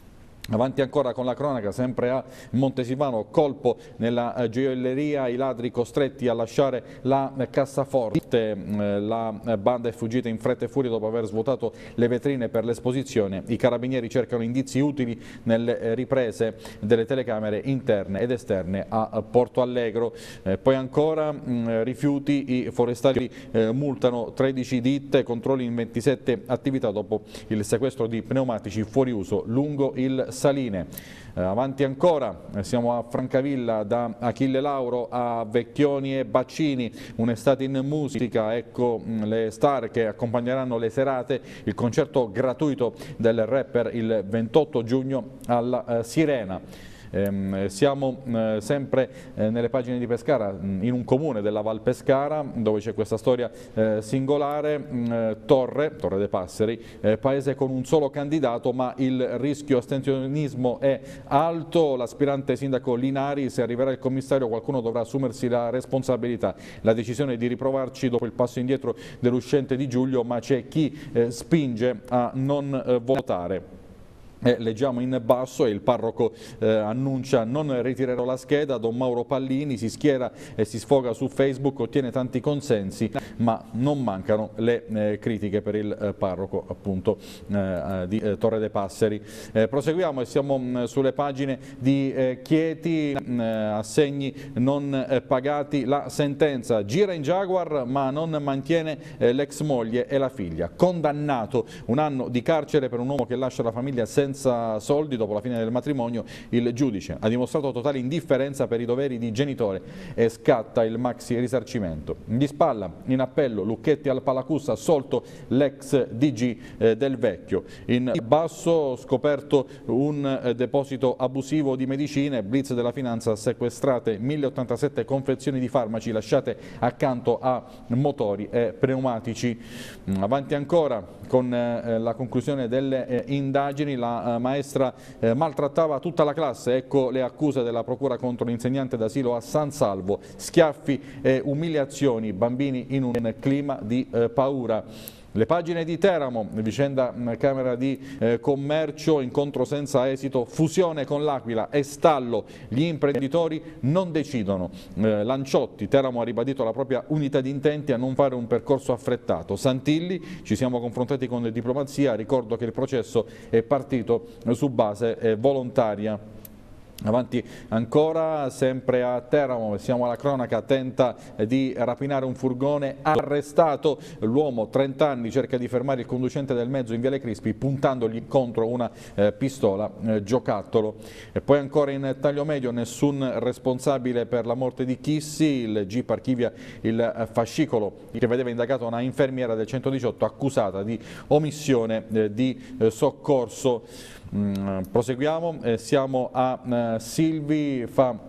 Avanti ancora con la cronaca, sempre a Montesilvano, colpo nella gioielleria, i ladri costretti a lasciare la cassaforte, la banda è fuggita in fretta e furia dopo aver svuotato le vetrine per l'esposizione, i carabinieri cercano indizi utili nelle riprese delle telecamere interne ed esterne a Porto Allegro. Eh, poi ancora mh, rifiuti, i forestali eh, multano tredici ditte, controlli in ventisette attività dopo il sequestro di pneumatici fuori uso lungo il Saline. Eh, avanti ancora, eh, siamo a Francavilla, da Achille Lauro a Vecchioni e Baccini, un'estate in musica, ecco mh, le star che accompagneranno le serate, il concerto gratuito del rapper il ventotto giugno alla eh, Sirena. Eh, siamo eh, sempre eh, nelle pagine di Pescara, in un comune della Val Pescara dove c'è questa storia eh, singolare, mh, Torre, Torre dei Passeri, eh, paese con un solo candidato ma il rischio astensionismo è alto, l'aspirante sindaco Linari, se arriverà il commissario qualcuno dovrà assumersi la responsabilità, la decisione di riprovarci dopo il passo indietro dell'uscente di Giulio, ma c'è chi eh, spinge a non eh, votare. Eh, leggiamo in basso e il parroco eh, annuncia non ritirerò la scheda, Don Mauro Pallini si schiera e si sfoga su Facebook, ottiene tanti consensi ma non mancano le eh, critiche per il eh, parroco appunto eh, di eh, Torre dei Passeri. Eh, proseguiamo e siamo mh, sulle pagine di eh, Chieti, mh, assegni non eh, pagati, la sentenza, gira in Jaguar ma non mantiene eh, l'ex moglie e la figlia, condannato un anno di carcere per un uomo che lascia la famiglia senza senza soldi dopo la fine del matrimonio, il giudice ha dimostrato totale indifferenza per i doveri di genitore e scatta il maxi risarcimento. Di spalla, in appello, Lucchetti al Palacussa, assolto l'ex D G eh, del Vecchio. In basso, scoperto un eh, deposito abusivo di medicine, blitz della finanza, sequestrate mille ottantasette confezioni di farmaci lasciate accanto a motori e pneumatici. Avanti ancora con eh, la conclusione delle eh, indagini, la maestra eh, maltrattava tutta la classe, ecco le accuse della procura contro l'insegnante d'asilo a San Salvo, schiaffi e umiliazioni, bambini in un clima di eh, paura. Le pagine di Teramo, vicenda Camera di eh, Commercio, incontro senza esito, fusione con l'Aquila e stallo, gli imprenditori non decidono. Eh, Lanciotti, Teramo ha ribadito la propria unità di intenti a non fare un percorso affrettato. Santilli, ci siamo confrontati con diplomazia, ricordo che il processo è partito su base eh, volontaria. Avanti ancora, sempre a Teramo, siamo alla cronaca, tenta di rapinare un furgone, arrestato l'uomo, trenta anni, cerca di fermare il conducente del mezzo in Viale Crispi puntandogli contro una eh, pistola eh, giocattolo. E poi ancora in taglio medio, nessun responsabile per la morte di Chissi, il G I P archivia il fascicolo che vedeva indagato una infermiera del centodiciotto accusata di omissione eh, di eh, soccorso. Mm, proseguiamo, eh, siamo a eh, Silvi, fa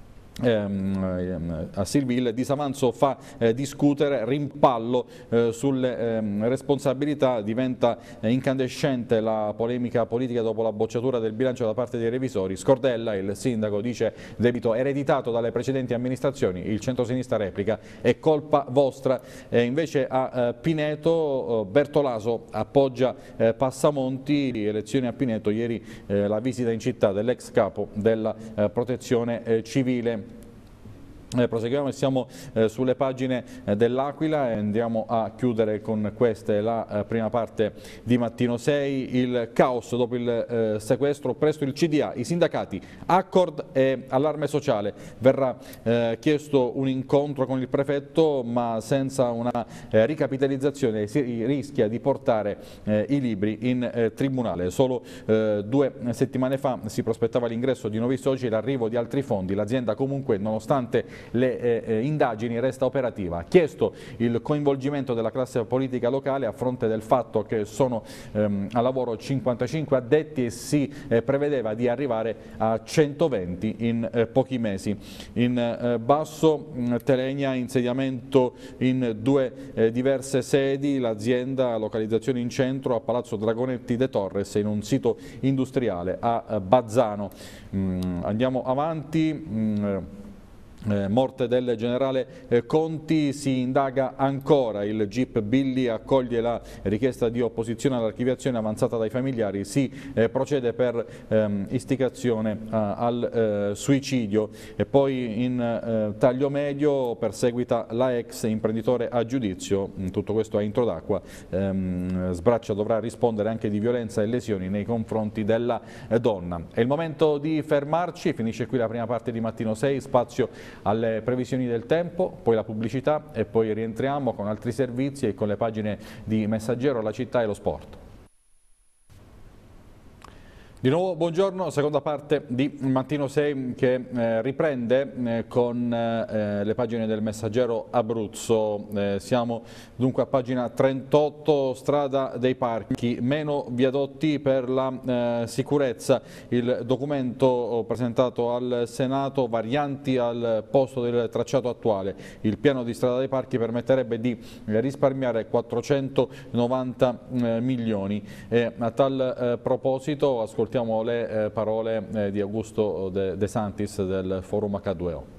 Ehm, a Silvi il disavanzo fa eh, discutere, rimpallo eh, sulle ehm, responsabilità, diventa eh, incandescente la polemica politica dopo la bocciatura del bilancio da parte dei revisori. Scordella, il sindaco, dice debito ereditato dalle precedenti amministrazioni, il centrosinistra replica è colpa vostra. E invece a eh, Pineto eh, Bertolaso appoggia eh, Passamonti, elezioni a Pineto, ieri eh, la visita in città dell'ex capo della eh, protezione eh, civile. Eh, proseguiamo e siamo eh, sulle pagine eh, dell'Aquila e andiamo a chiudere con queste la eh, prima parte di Mattino sei, il caos dopo il eh, sequestro, presto il C D A, i sindacati, accord e allarme sociale, verrà eh, chiesto un incontro con il prefetto ma senza una eh, ricapitalizzazione si rischia di portare eh, i libri in eh, tribunale. Solo eh, due settimane fa si prospettava l'ingresso di nuovi soci e l'arrivo di altri fondi, l'azienda comunque nonostante le eh, indagini resta operativa. Ha chiesto il coinvolgimento della classe politica locale a fronte del fatto che sono ehm, a lavoro cinquantacinque addetti e si eh, prevedeva di arrivare a centoventi in eh, pochi mesi. In eh, basso mh, Telenia, insediamento in due eh, diverse sedi, l'azienda localizzazione in centro a Palazzo Dragonetti de Torres in un sito industriale a eh, Bazzano. Mm, andiamo avanti. Mm, Eh, morte del generale eh, Conti, si indaga ancora, il G I P Billi accoglie la richiesta di opposizione all'archiviazione avanzata dai familiari, si eh, procede per ehm, istigazione a, al eh, suicidio. E poi in eh, taglio medio perseguita la ex imprenditore a giudizio, tutto questo a intro d'acqua, ehm, Sbraccia dovrà rispondere anche di violenza e lesioni nei confronti della eh, donna. È il momento di fermarci, finisce qui la prima parte di Mattino sei, spazio alle previsioni del tempo, poi la pubblicità e poi rientriamo con altri servizi e con le pagine di Messaggero, la città e lo sport. Di nuovo buongiorno, seconda parte di Mattino sei che eh, riprende eh, con eh, le pagine del Messaggero Abruzzo. Eh, siamo dunque a pagina trentotto, strada dei parchi, meno viadotti per la eh, sicurezza. Il documento presentato al Senato, varianti al posto del tracciato attuale. Il piano di strada dei parchi permetterebbe di risparmiare quattrocentonovanta eh, milioni. E a tal eh, proposito ascoltiamo le eh, parole eh, di Augusto De, De Santis del Forum H due O.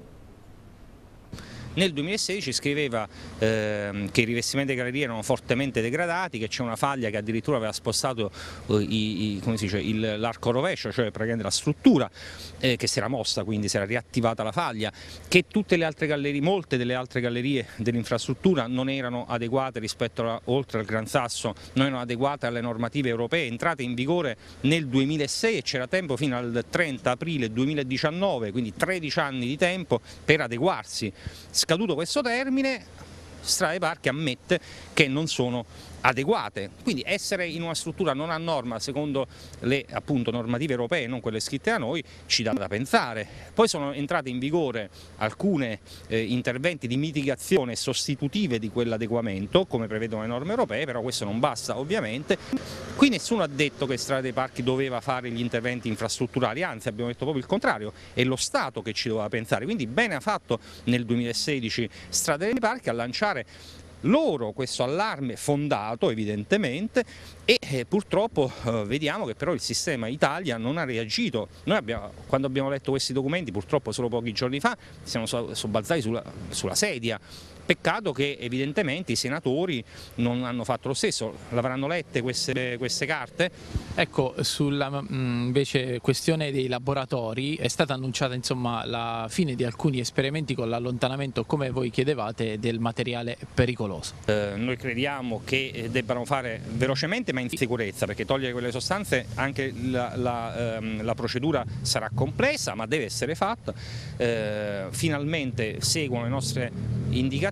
Nel duemilasedici scriveva eh, che i rivestimenti delle gallerie erano fortemente degradati, che c'è una faglia che addirittura aveva spostato eh, l'arco rovescio, cioè praticamente la struttura eh, che si era mossa, quindi si era riattivata la faglia, che tutte le altre gallerie, molte delle altre gallerie dell'infrastruttura non erano adeguate rispetto a, oltre al Gran Sasso, non erano adeguate alle normative europee, entrate in vigore nel duemilasei e c'era tempo fino al trenta aprile duemiladiciannove, quindi tredici anni di tempo per adeguarsi. Scaduto questo termine, Strada dei Parchi ammette che non sono adeguate, quindi essere in una struttura non a norma secondo le appunto normative europee, non quelle scritte da noi, ci dà da pensare. Poi sono entrate in vigore alcuni eh, interventi di mitigazione sostitutive di quell'adeguamento, come prevedono le norme europee, però questo non basta ovviamente. Qui nessuno ha detto che Strada dei Parchi doveva fare gli interventi infrastrutturali, anzi abbiamo detto proprio il contrario, è lo Stato che ci doveva pensare, quindi bene ha fatto nel duemilasedici Strada dei Parchi a lanciare loro questo allarme fondato evidentemente e eh, purtroppo eh, vediamo che però il sistema Italia non ha reagito. Noi abbiamo, quando abbiamo letto questi documenti, purtroppo solo pochi giorni fa, siamo sobbalzati sulla, sulla sedia. Peccato che evidentemente i senatori non hanno fatto lo stesso. L'avranno lette queste, queste carte? Ecco, sulla mh, invece questione dei laboratori è stata annunciata insomma la fine di alcuni esperimenti con l'allontanamento, come voi chiedevate, del materiale pericoloso. Eh, noi crediamo che debbano fare velocemente ma in sicurezza, perché togliere quelle sostanze anche la, la, ehm, la procedura sarà complessa ma deve essere fatta. Eh, finalmente seguono le nostre indicazioni.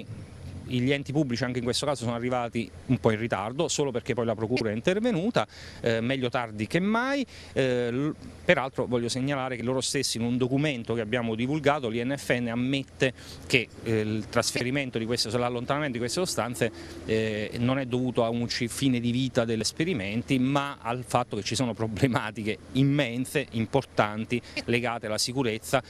Gli enti pubblici anche in questo caso sono arrivati un po' in ritardo, solo perché poi la procura è intervenuta, eh, meglio tardi che mai. Eh, peraltro voglio segnalare che loro stessi in un documento che abbiamo divulgato, l'I N F N ammette che eh, il trasferimento di queste, l'allontanamento di queste sostanze eh, non è dovuto a un fine di vita degli esperimenti, ma al fatto che ci sono problematiche immense, importanti, legate alla sicurezza.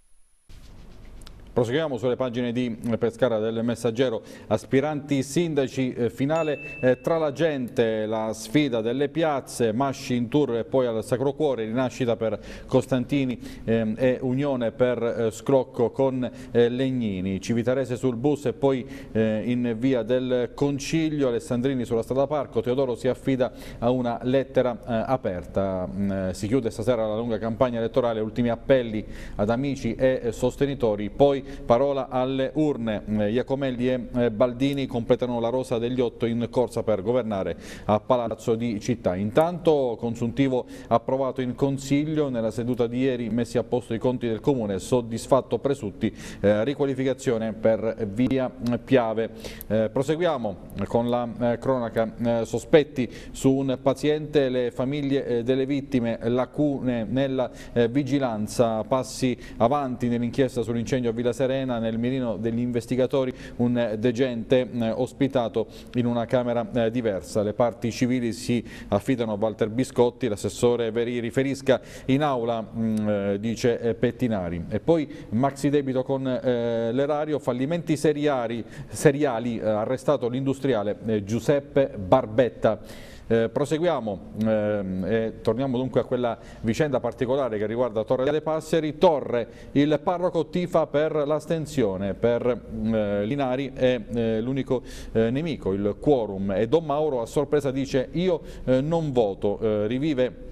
Proseguiamo sulle pagine di Pescara del Messaggero. Aspiranti sindaci, eh, finale eh, tra la gente, la sfida delle piazze, Masci in tour e poi al Sacro Cuore, rinascita per Costantini eh, e Unione per eh, Scrocco con eh, Legnini, Civitarese sul bus e poi eh, in via del Concilio, Alessandrini sulla strada Parco, Teodoro si affida a una lettera eh, aperta. Mm, si chiude stasera la lunga campagna elettorale, ultimi appelli ad amici e eh, sostenitori, poi parola alle urne. Iacomelli e Baldini completano la rosa degli otto in corsa per governare a Palazzo di Città. Intanto consuntivo approvato in Consiglio, nella seduta di ieri messi a posto i conti del Comune, soddisfatto Presutti, eh, riqualificazione per via Piave. Eh, proseguiamo con la eh, cronaca, eh, sospetti su un paziente, le famiglie eh, delle vittime, lacune nella eh, vigilanza, passi avanti nell'inchiesta sull'incendio a Villa Villa Serena, nel mirino degli investigatori un degente eh, ospitato in una camera eh, diversa. Le parti civili si affidano a Walter Biscotti, l'assessore Veri riferisca in aula, mh, eh, dice eh, Pettinari. E poi maxi debito con eh, l'erario, fallimenti seriali, seriali eh, arrestato l'industriale eh, Giuseppe Barbetta. Eh, proseguiamo eh, e torniamo dunque a quella vicenda particolare che riguarda Torre dei Passeri. Torre, il parroco tifa per l'astensione, per eh, Linari è eh, l'unico eh, nemico, il quorum, e Don Mauro a sorpresa dice io eh, non voto, eh, rivive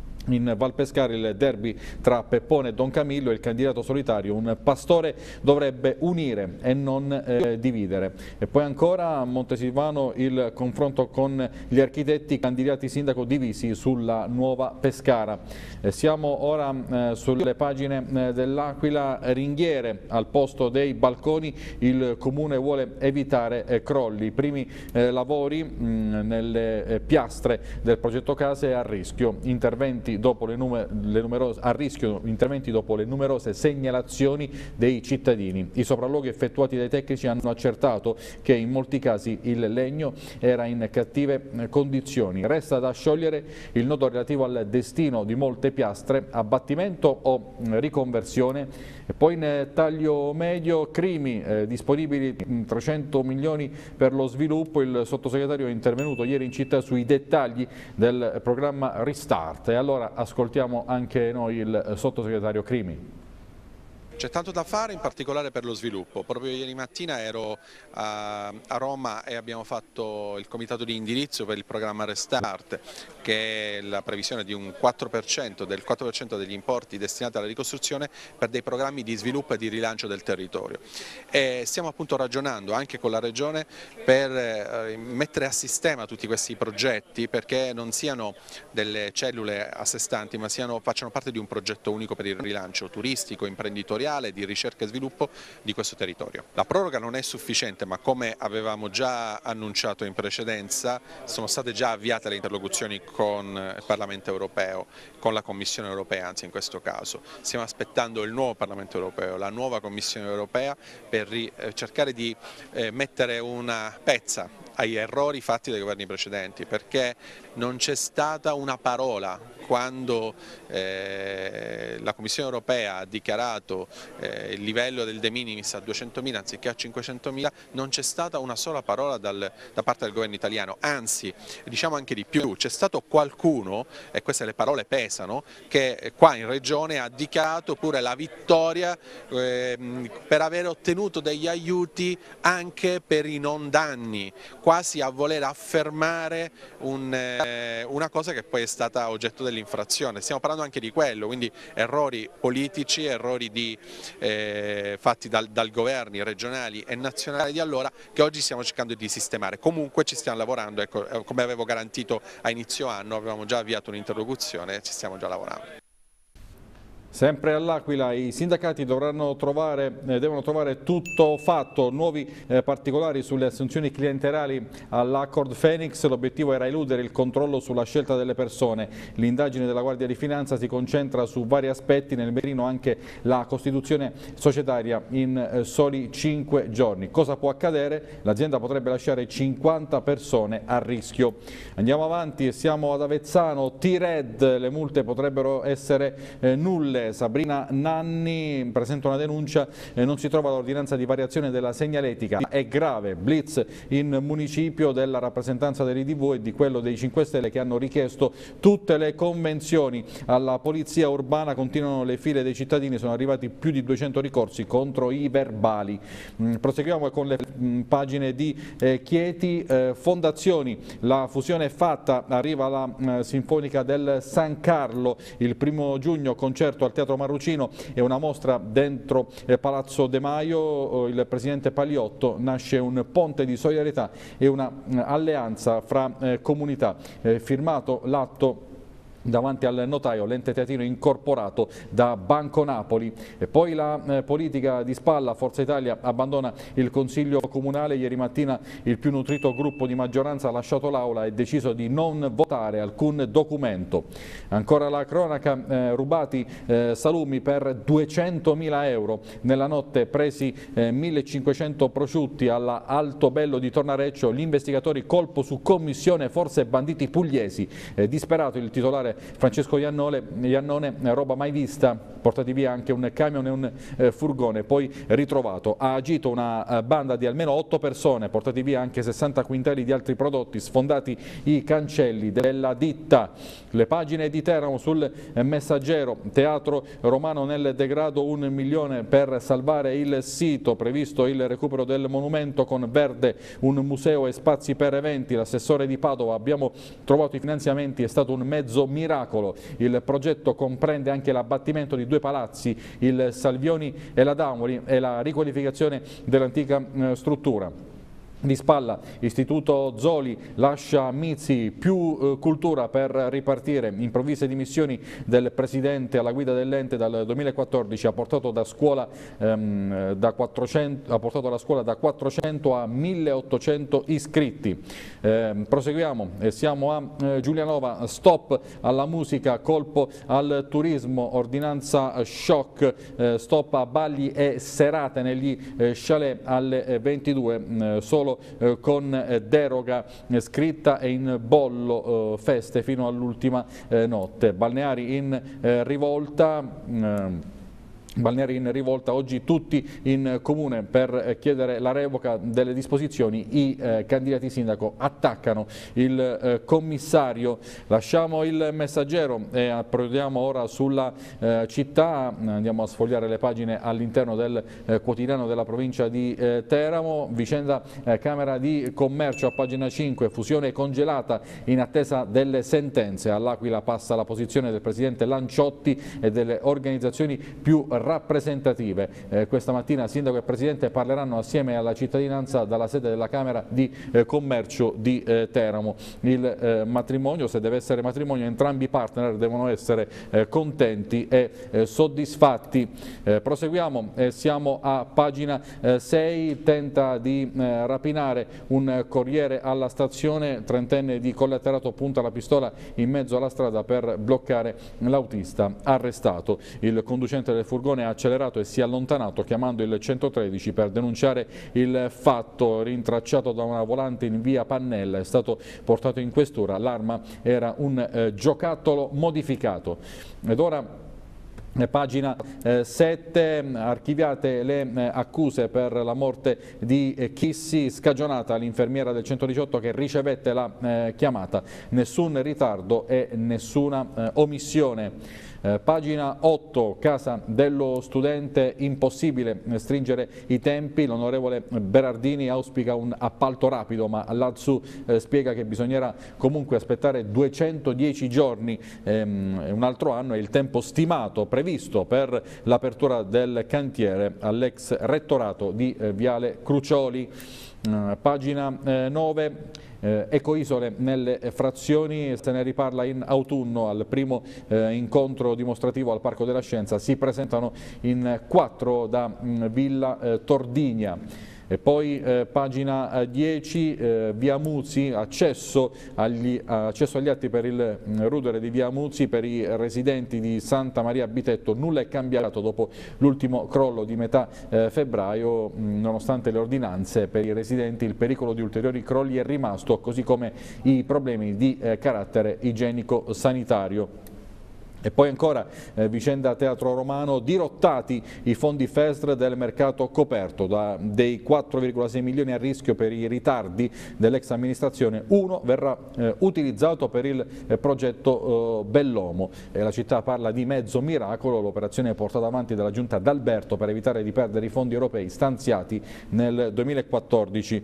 in Valpescara il derby tra Peppone e Don Camillo. Il candidato solitario, un pastore dovrebbe unire e non eh, dividere. E poi ancora a Montesilvano il confronto con gli architetti, candidati sindaco divisi sulla nuova Pescara. Eh, siamo ora eh, sulle pagine eh, dell'Aquila. Ringhiere al posto dei balconi, il comune vuole evitare eh, crolli. I primi eh, lavori mh, nelle eh, piastre del progetto case a rischio, interventi dopo le, numer le numerose, a rischio interventi dopo le numerose segnalazioni dei cittadini. I sopralluoghi effettuati dai tecnici hanno accertato che in molti casi il legno era in cattive condizioni. Resta da sciogliere il nodo relativo al destino di molte piastre, abbattimento o riconversione. E poi in taglio medio Crimi, eh, disponibili trecento milioni per lo sviluppo. Il sottosegretario è intervenuto ieri in città sui dettagli del programma Restart. E allora ascoltiamo anche noi il sottosegretario Crimi. C'è tanto da fare, in particolare per lo sviluppo. Proprio ieri mattina ero a, a Roma e abbiamo fatto il comitato di indirizzo per il programma Restart, che è la previsione di un quattro per cento, del quattro per cento degli importi destinati alla ricostruzione per dei programmi di sviluppo e di rilancio del territorio. E stiamo appunto ragionando anche con la Regione per eh, mettere a sistema tutti questi progetti, perché non siano delle cellule a sé stanti, ma siano, facciano parte di un progetto unico per il rilancio turistico, imprenditoriale, di ricerca e sviluppo di questo territorio. La proroga non è sufficiente, ma come avevamo già annunciato in precedenza sono state già avviate le interlocuzioni con il Parlamento europeo, con la Commissione europea, anzi in questo caso. Stiamo aspettando il nuovo Parlamento europeo, la nuova Commissione europea, per cercare di eh, mettere una pezza agli errori fatti dai governi precedenti, perché non c'è stata una parola quando eh, la Commissione europea ha dichiarato eh, il livello del de minimis a duecentomila anziché a cinquecentomila, non c'è stata una sola parola dal, da parte del governo italiano, anzi diciamo anche di più, c'è stato qualcuno, e queste le parole pesano, che qua in regione ha dichiarato pure la vittoria eh, per aver ottenuto degli aiuti anche per i non danni, quasi a voler affermare un, eh, una cosa che poi è stata oggetto dell'infrazione. Stiamo parlando anche di quello, quindi errori politici, errori di, eh, fatti dal, dal governi regionali e nazionali di allora, che oggi stiamo cercando di sistemare. Comunque ci stiamo lavorando, ecco, come avevo garantito a inizio anno, avevamo già avviato un'interlocuzione e ci stiamo già lavorando. Sempre all'Aquila i sindacati dovranno trovare, eh, devono trovare tutto fatto, nuovi eh, particolari sulle assunzioni clientelari all'Accord Phoenix. L'obiettivo era eludere il controllo sulla scelta delle persone. L'indagine della Guardia di Finanza si concentra su vari aspetti, nel mirino anche la costituzione societaria in eh, soli cinque giorni. Cosa può accadere? L'azienda potrebbe lasciare cinquanta persone a rischio. Andiamo avanti e siamo ad Avezzano. T-Red, le multe potrebbero essere eh, nulle. Sabrina Nanni presenta una denuncia, eh, non si trova l'ordinanza di variazione della segnaletica, è grave. Blitz in municipio della rappresentanza dell'I D V e di quello dei cinque Stelle, che hanno richiesto tutte le convenzioni. Alla polizia urbana continuano le file dei cittadini, sono arrivati più di duecento ricorsi contro i verbali. Mm, proseguiamo con le mm, pagine di eh, Chieti. Eh, fondazioni, la fusione è fatta, arriva la eh, Sinfonica del San Carlo il primo giugno, concerto al Teatro Marrucino e una mostra dentro eh, Palazzo De Maio. Il presidente Paliotto, nasce un ponte di solidarietà e una eh, alleanza fra eh, comunità. Eh, firmato l'atto davanti al notaio, l'ente teatrino incorporato da Banco Napoli. E poi la eh, politica di spalla, Forza Italia abbandona il Consiglio Comunale. Ieri mattina il più nutrito gruppo di maggioranza ha lasciato l'Aula e deciso di non votare alcun documento. Ancora la cronaca, eh, rubati eh, salumi per duecentomila euro. Nella notte presi eh, millecinquecento prosciutti alla Altobello di Tornareccio, gli investigatori colpo su commissione forze banditi pugliesi. Eh, disperato il titolare Francesco Iannone, Iannone, roba mai vista, portati via anche un camion e un eh, furgone, poi ritrovato. Ha agito una eh, banda di almeno otto persone, portati via anche sessanta quintali di altri prodotti, sfondati i cancelli della ditta. Le pagine di Teramo sul eh, Messaggero, teatro romano nel degrado, un milione per salvare il sito, previsto il recupero del monumento con verde, un museo e spazi per eventi. L'assessore di Padova, abbiamo trovato i finanziamenti, è stato un mezzo miracolo. Il progetto comprende anche l'abbattimento di due palazzi, il Salvioni e la Daumoli, e la riqualificazione dell'antica eh, struttura. Di spalla, Istituto Zoli lascia Mizzi, più eh, cultura per ripartire. Improvvise dimissioni del presidente alla guida dell'ente dal duemilaquattordici ha portato, da scuola, ehm, da quattrocento, ha portato la scuola da quattrocento a milleottocento iscritti. Eh, proseguiamo e siamo a eh, Giulianova, stop alla musica, colpo al turismo, ordinanza shock, eh, stop a balli e serate negli eh, chalet alle eh, ventidue, eh, solo Eh, con eh, deroga eh, scritta e in bollo, eh, feste fino all'ultima eh, notte. Balneari in eh, rivolta. Eh, Balneari in rivolta, oggi tutti in comune per chiedere la revoca delle disposizioni. I eh, candidati sindaco attaccano il eh, commissario. Lasciamo il Messaggero e approdiamo ora sulla eh, città. Andiamo a sfogliare le pagine all'interno del eh, quotidiano della provincia di eh, Teramo. Vicenda eh, Camera di Commercio a pagina cinque, fusione congelata in attesa delle sentenze. All'Aquila passa la posizione del presidente Lanciotti e delle organizzazioni più rappresentative. Eh, questa mattina sindaco e presidente parleranno assieme alla cittadinanza dalla sede della Camera di eh, Commercio di eh, Teramo. Il eh, matrimonio, se deve essere matrimonio, entrambi i partner devono essere eh, contenti e eh, soddisfatti. Eh, proseguiamo e siamo a pagina eh, sei, tenta di eh, rapinare un corriere alla stazione, trentenne di Colletterato punta la pistola in mezzo alla strada per bloccare l'autista, arrestato. Il conducente del furgone ha accelerato e si è allontanato chiamando il centotredici per denunciare il fatto. Rintracciato da una volante in via Pannella, è stato portato in questura. L'arma era un eh, giocattolo modificato. Ed ora pagina eh, sette, archiviate le eh, accuse per la morte di eh, Chissi, scagionata l'infermiera del centodiciotto che ricevette la eh, chiamata. Nessun ritardo e nessuna eh, omissione. Eh, pagina otto, casa dello studente, impossibile stringere i tempi. L'onorevole Berardini auspica un appalto rapido, ma Lazzu eh, spiega che bisognerà comunque aspettare duecentodieci giorni, ehm, un altro anno è il tempo stimato previsto per l'apertura del cantiere all'ex rettorato di eh, Viale Crucioli. Eh, pagina eh, nove. Eh, ecoisole nelle frazioni, se ne riparla in autunno al primo eh, incontro dimostrativo al Parco della Scienza. Si presentano in quattro da mh, Villa eh, Tordigna. E poi eh, pagina dieci, eh, via Muzzi, accesso agli, accesso agli atti per il mh, rudere di via Muzzi per i residenti di Santa Maria Bitetto. Nulla è cambiato dopo l'ultimo crollo di metà eh, febbraio, mh, nonostante le ordinanze per i residenti il pericolo di ulteriori crolli è rimasto, così come i problemi di eh, carattere igienico-sanitario. E poi ancora eh, vicenda Teatro Romano, dirottati i fondi F E S R del mercato coperto. Da, dei quattro virgola sei milioni a rischio per i ritardi dell'ex amministrazione, uno verrà eh, utilizzato per il eh, progetto eh, Bellomo. E la città parla di mezzo miracolo, l'operazione è portata avanti dalla giunta D'Alberto per evitare di perdere i fondi europei stanziati nel duemilaquattordici.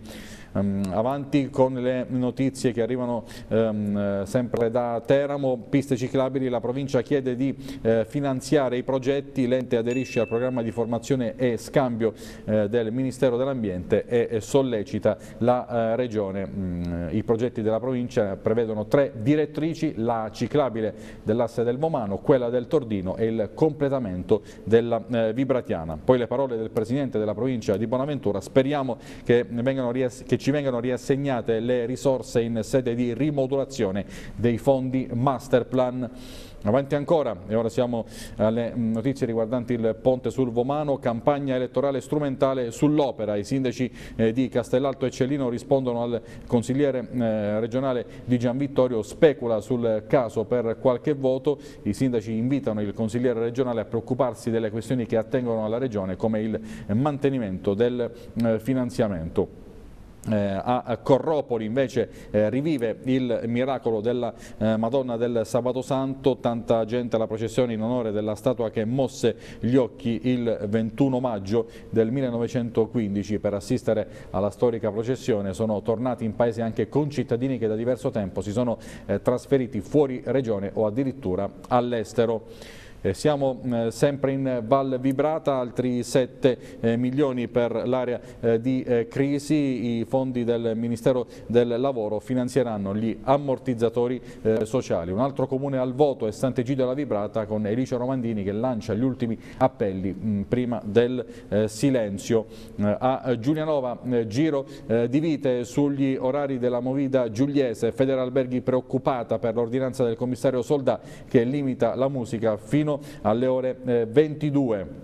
Um, avanti con le notizie che arrivano um, sempre da Teramo. Piste ciclabili, la provincia chiede di eh, finanziare i progetti, l'ente aderisce al programma di formazione e scambio eh, del Ministero dell'Ambiente e, e sollecita la eh, Regione. Mm, I progetti della provincia prevedono tre direttrici: la ciclabile dell'asse del Vomano, quella del Tordino e il completamento della eh, Vibratiana. Poi le parole del Presidente della provincia di Bonaventura: speriamo che, vengano che ci vengano riassegnate le risorse in sede di rimodulazione dei fondi Masterplan. Avanti ancora, e ora siamo alle notizie riguardanti il ponte sul Vomano. Campagna elettorale strumentale sull'opera. I sindaci eh, di Castellalto e Cellino rispondono al consigliere eh, regionale Di Gianvittorio, specula sul caso per qualche voto. I sindaci invitano il consigliere regionale a preoccuparsi delle questioni che attengono alla regione, come il mantenimento del eh, finanziamento. Eh, a Corropoli invece eh, rivive il miracolo della eh, Madonna del Sabato Santo, tanta gente alla processione in onore della statua che mosse gli occhi il ventuno maggio del millenovecentoquindici. Per assistere alla storica processione sono tornati in paese anche concittadini che da diverso tempo si sono eh, trasferiti fuori regione o addirittura all'estero. Eh, siamo eh, sempre in Val Vibrata, altri sette eh, milioni per l'area eh, di eh, crisi. I fondi del Ministero del Lavoro finanzieranno gli ammortizzatori eh, sociali. Un altro comune al voto è Sant'Egidio alla Vibrata, con Elicio Romandini che lancia gli ultimi appelli mh, prima del eh, silenzio. Eh, a Giulianova, eh, giro eh, di vite sugli orari della Movida Giuliese. Federalberghi preoccupata per l'ordinanza del commissario Soldà che limita la musica fino alle ore eh, ventidue.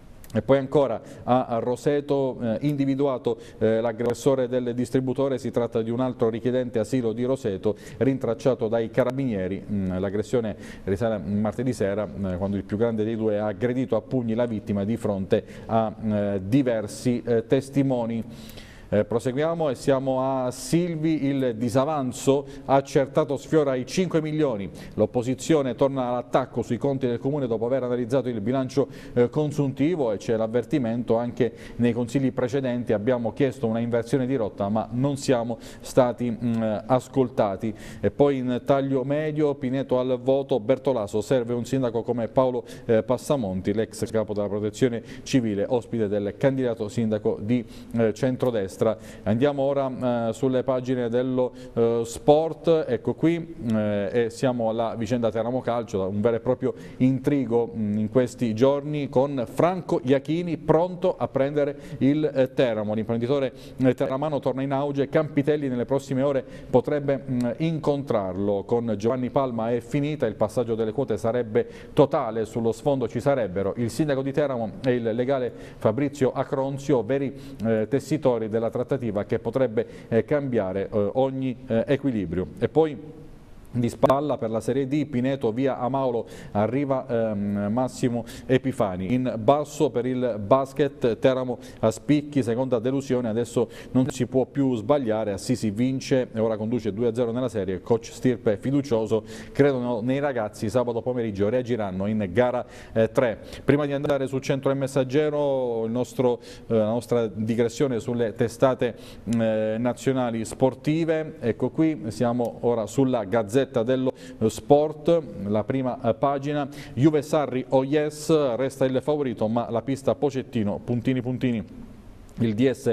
E poi ancora a Roseto, eh, individuato eh, l'aggressore del distributore. Si tratta di un altro richiedente asilo di Roseto, rintracciato dai carabinieri. Mm, l'aggressione risale martedì sera, eh, quando il più grande dei due ha aggredito a pugni la vittima di fronte a eh, diversi eh, testimoni. Eh, proseguiamo e siamo a Silvi. Il disavanzo accertato sfiora i cinque milioni. L'opposizione torna all'attacco sui conti del comune dopo aver analizzato il bilancio eh, consuntivo, e c'è l'avvertimento: anche nei consigli precedenti abbiamo chiesto una inversione di rotta ma non siamo stati mh, ascoltati. E poi in taglio medio, Pineto al voto, Bertolaso: serve un sindaco come Paolo eh, Passamonti, l'ex capo della protezione civile, ospite del candidato sindaco di eh, centrodestra. Andiamo ora eh, sulle pagine dello eh, sport, ecco qui, eh, e siamo alla vicenda Teramo Calcio, un vero e proprio intrigo mh, in questi giorni, con Franco Iachini pronto a prendere il eh, Teramo. L'imprenditore eh, teramano torna in auge, Campitelli nelle prossime ore potrebbe mh, incontrarlo. Con Giovanni Palma è finita, il passaggio delle quote sarebbe totale, sullo sfondo ci sarebbero il sindaco di Teramo e il legale Fabrizio Acronzio, veri eh, tessitori della trattativa che potrebbe eh, cambiare eh, ogni eh, equilibrio. E poi di spalla per la Serie D, Pineto via Amaolo, arriva ehm, Massimo Epifani. In basso per il basket, Teramo a spicchi, seconda delusione, adesso non si può più sbagliare. Assisi vince e ora conduce due a zero nella serie. Coach Stirpe fiducioso, credono nei ragazzi, sabato pomeriggio reagiranno in gara eh, tre. Prima di andare su Centro e Messaggero, il nostro, eh, la nostra digressione sulle testate eh, nazionali sportive. Ecco qui, siamo ora sulla Gazzetta dello Sport, la prima pagina. Juve Sarri, oh yes, resta il favorito ma la pista Pocettino, puntini puntini. Il D S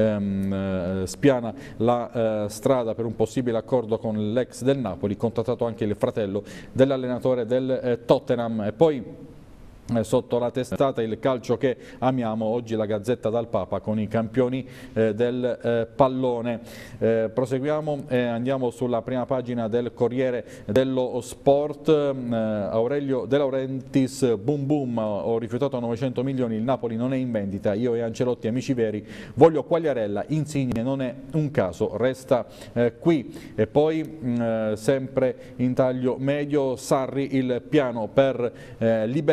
ehm, spiana la eh, strada per un possibile accordo con l'ex del Napoli, contattato anche il fratello dell'allenatore del eh, Tottenham. E poi sotto la testata il calcio che amiamo, oggi la Gazzetta dal Papa con i campioni eh, del eh, pallone. Eh, proseguiamo e andiamo sulla prima pagina del Corriere dello Sport. Eh, Aurelio De Laurentiis, boom boom, ho rifiutato novecento milioni, il Napoli non è in vendita, io e Ancelotti amici veri, voglio Quagliarella, Insigne non è un caso, resta eh, qui. E poi mh, sempre in taglio medio, Sarri, il piano per eh, liberarsi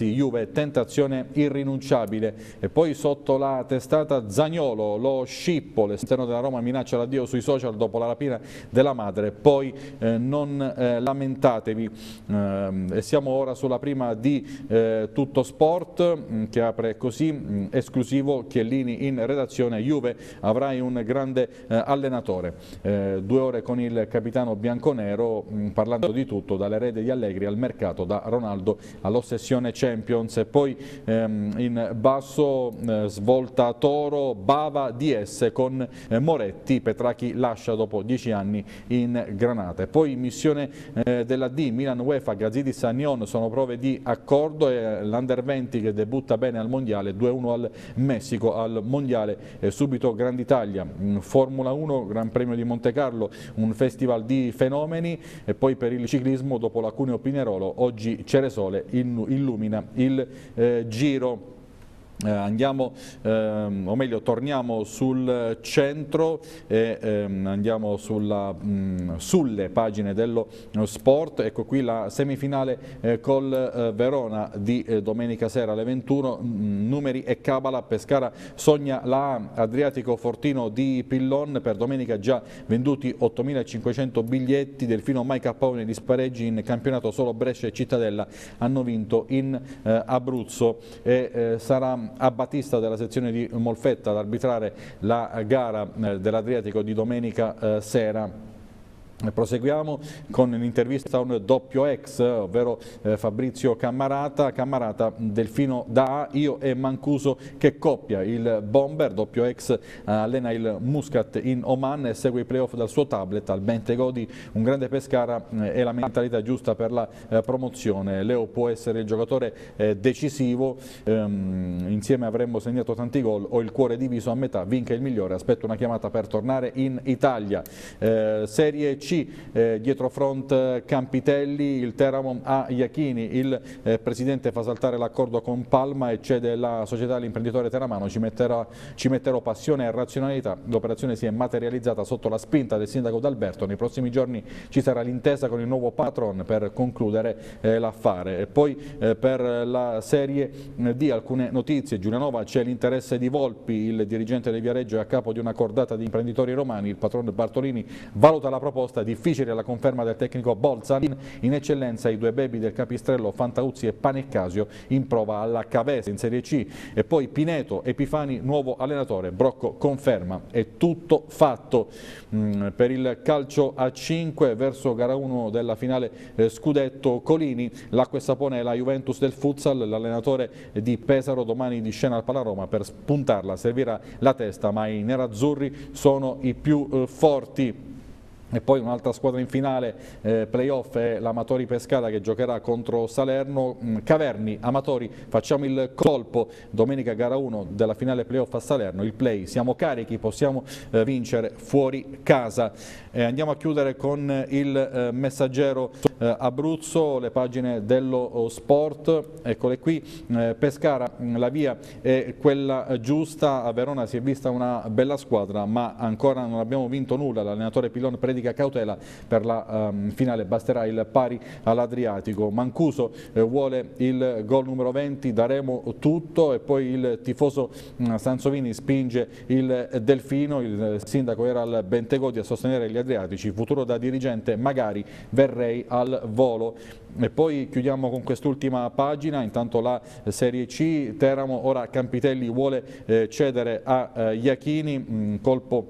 Chelsea, Juve, tentazione irrinunciabile. E poi sotto la testata Zaniolo, lo scippo, l'esterno della Roma minaccia l'addio sui social dopo la rapina della madre, poi eh, non eh, lamentatevi. Eh, e siamo ora sulla prima di eh, Tutto Sport, mh, che apre così, mh, esclusivo Chiellini in redazione, Juve avrai un grande eh, allenatore. Eh, due ore con il capitano bianconero, mh, parlando di tutto, dall'erede di Allegri al mercato, da Ronaldo all'ossessione Champions. E poi ehm, in basso eh, svolta Toro, Bava D S con eh, Moretti, Petracchi lascia dopo dieci anni in Granata. E poi missione eh, della D, Milan UEFA, Gazidis Agnon sono prove di accordo, e l'Under venti che debutta bene al Mondiale, due a uno al Messico al Mondiale. E subito Grande Italia, Formula uno, Gran Premio di Monte Carlo, un festival di fenomeni. E poi per il ciclismo, dopo la Cuneo Pinerolo, oggi Ceresole illumina il eh, Giro. Eh, andiamo, ehm, o meglio, torniamo sul centro e ehm, andiamo sulla, mh, sulle pagine dello sport. Ecco qui la semifinale eh, col eh, Verona di eh, domenica sera alle ventuno, mh, numeri e cabala. Pescara sogna la A, Adriatico Fortino di Pillon, per domenica già venduti ottomilacinquecento biglietti. Delfino mai K O negli spareggi in campionato, solo Brescia e Cittadella hanno vinto in eh, Abruzzo. E eh, sarà a Battista della sezione di Molfetta ad arbitrare la gara dell'Adriatico di domenica eh, sera. Proseguiamo con l'intervista a un doppio ex, ovvero eh, Fabrizio Cammarata. Cammarata, Delfino da A, io e Mancuso che coppia. Il bomber, doppio ex, eh, allena il Muscat in Oman e segue i playoff dal suo tablet. Al Bentegodi un grande Pescara eh, e la mentalità giusta per la eh, promozione. Leo può essere il giocatore eh, decisivo, ehm, insieme avremmo segnato tanti gol, ho il cuore diviso a metà, vinca il migliore, aspetto una chiamata per tornare in Italia. Eh, Serie C, Eh, dietro front Campitelli, il Teramo a Iachini, il eh, presidente fa saltare l'accordo con Palma e cede la società all'imprenditore teramano, ci, metterà, ci metterò passione e razionalità. L'operazione si è materializzata sotto la spinta del sindaco D'Alberto, nei prossimi giorni ci sarà l'intesa con il nuovo patron per concludere eh, l'affare. E poi eh, per la Serie D alcune notizie. Giulianova, c'è l'interesse di Volpi, il dirigente del Viareggio è a capo di una cordata di imprenditori romani, il patron Bartolini valuta la proposta, difficile la conferma del tecnico Bolzan, in eccellenza i due baby del Capistrello, Fantauzzi e Paneccasio in prova alla Cavese in Serie C. E poi Pineto, Epifani nuovo allenatore, Brocco conferma, è tutto fatto. Mm, per il calcio a cinque verso gara uno della finale eh, scudetto Colini, l'acqua e sapone è la Juventus del futsal, l'allenatore di Pesaro domani di scena al Palaroma, per spuntarla servirà la testa, ma i nerazzurri sono i più eh, forti. E poi un'altra squadra in finale eh, playoff è l'Amatori Pescara che giocherà contro Salerno. Caverni, Amatori, facciamo il colpo, domenica gara uno della finale playoff a Salerno, il play, siamo carichi, possiamo eh, vincere fuori casa. Eh, andiamo a chiudere con il eh, Messaggero eh, Abruzzo, le pagine dello sport, eccole qui. eh, Pescara, la via è quella giusta, a Verona si è vista una bella squadra ma ancora non abbiamo vinto nulla, l'allenatore Pilon predica cautela per la um, finale, basterà il pari all'Adriatico. Mancuso eh, vuole il gol numero venti, daremo tutto. E poi il tifoso mh, Sansovini spinge il Delfino, il sindaco era al Bentegodi a sostenere gli adriatici, futuro da dirigente magari verrei al volo. E poi chiudiamo con quest'ultima pagina, intanto la Serie C, Teramo, ora Campitelli vuole eh, cedere a eh, Iachini, mh, colpo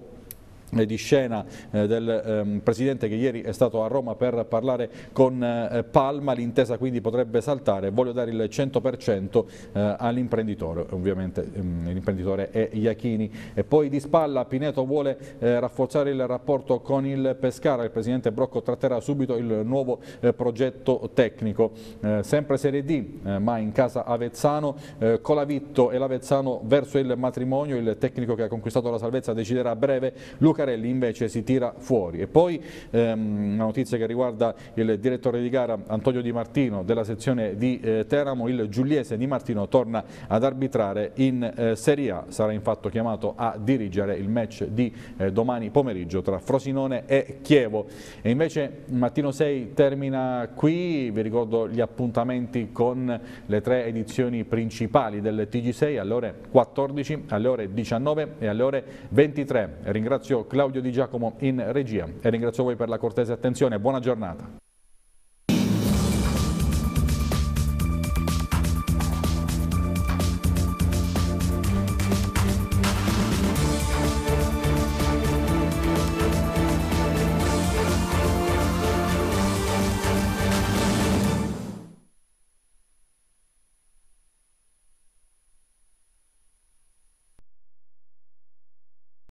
di scena eh, del ehm, presidente che ieri è stato a Roma per parlare con eh, Palma, l'intesa quindi potrebbe saltare, voglio dare il cento per cento eh, all'imprenditore, ovviamente ehm, l'imprenditore è Iachini. E poi di spalla Pineto vuole eh, rafforzare il rapporto con il Pescara, il presidente Brocco tratterà subito il nuovo eh, progetto tecnico. Eh, sempre Serie D, eh, ma in casa Avezzano, eh, Colavitto e l'Avezzano verso il matrimonio, il tecnico che ha conquistato la salvezza deciderà a breve. Luca Lucarelli invece si tira fuori. E poi ehm, una notizia che riguarda il direttore di gara Antonio Di Martino della sezione di eh, Teramo. Il giuliese Di Martino torna ad arbitrare in eh, Serie A, sarà infatti chiamato a dirigere il match di eh, domani pomeriggio tra Frosinone e Chievo. E invece Mattino sei termina qui, vi ricordo gli appuntamenti con le tre edizioni principali del T G sei alle ore quattordici, alle ore diciannove e alle ore ventitré. Ringrazio Claudio Di Giacomo in regia e ringrazio voi per la cortese attenzione. Buona giornata.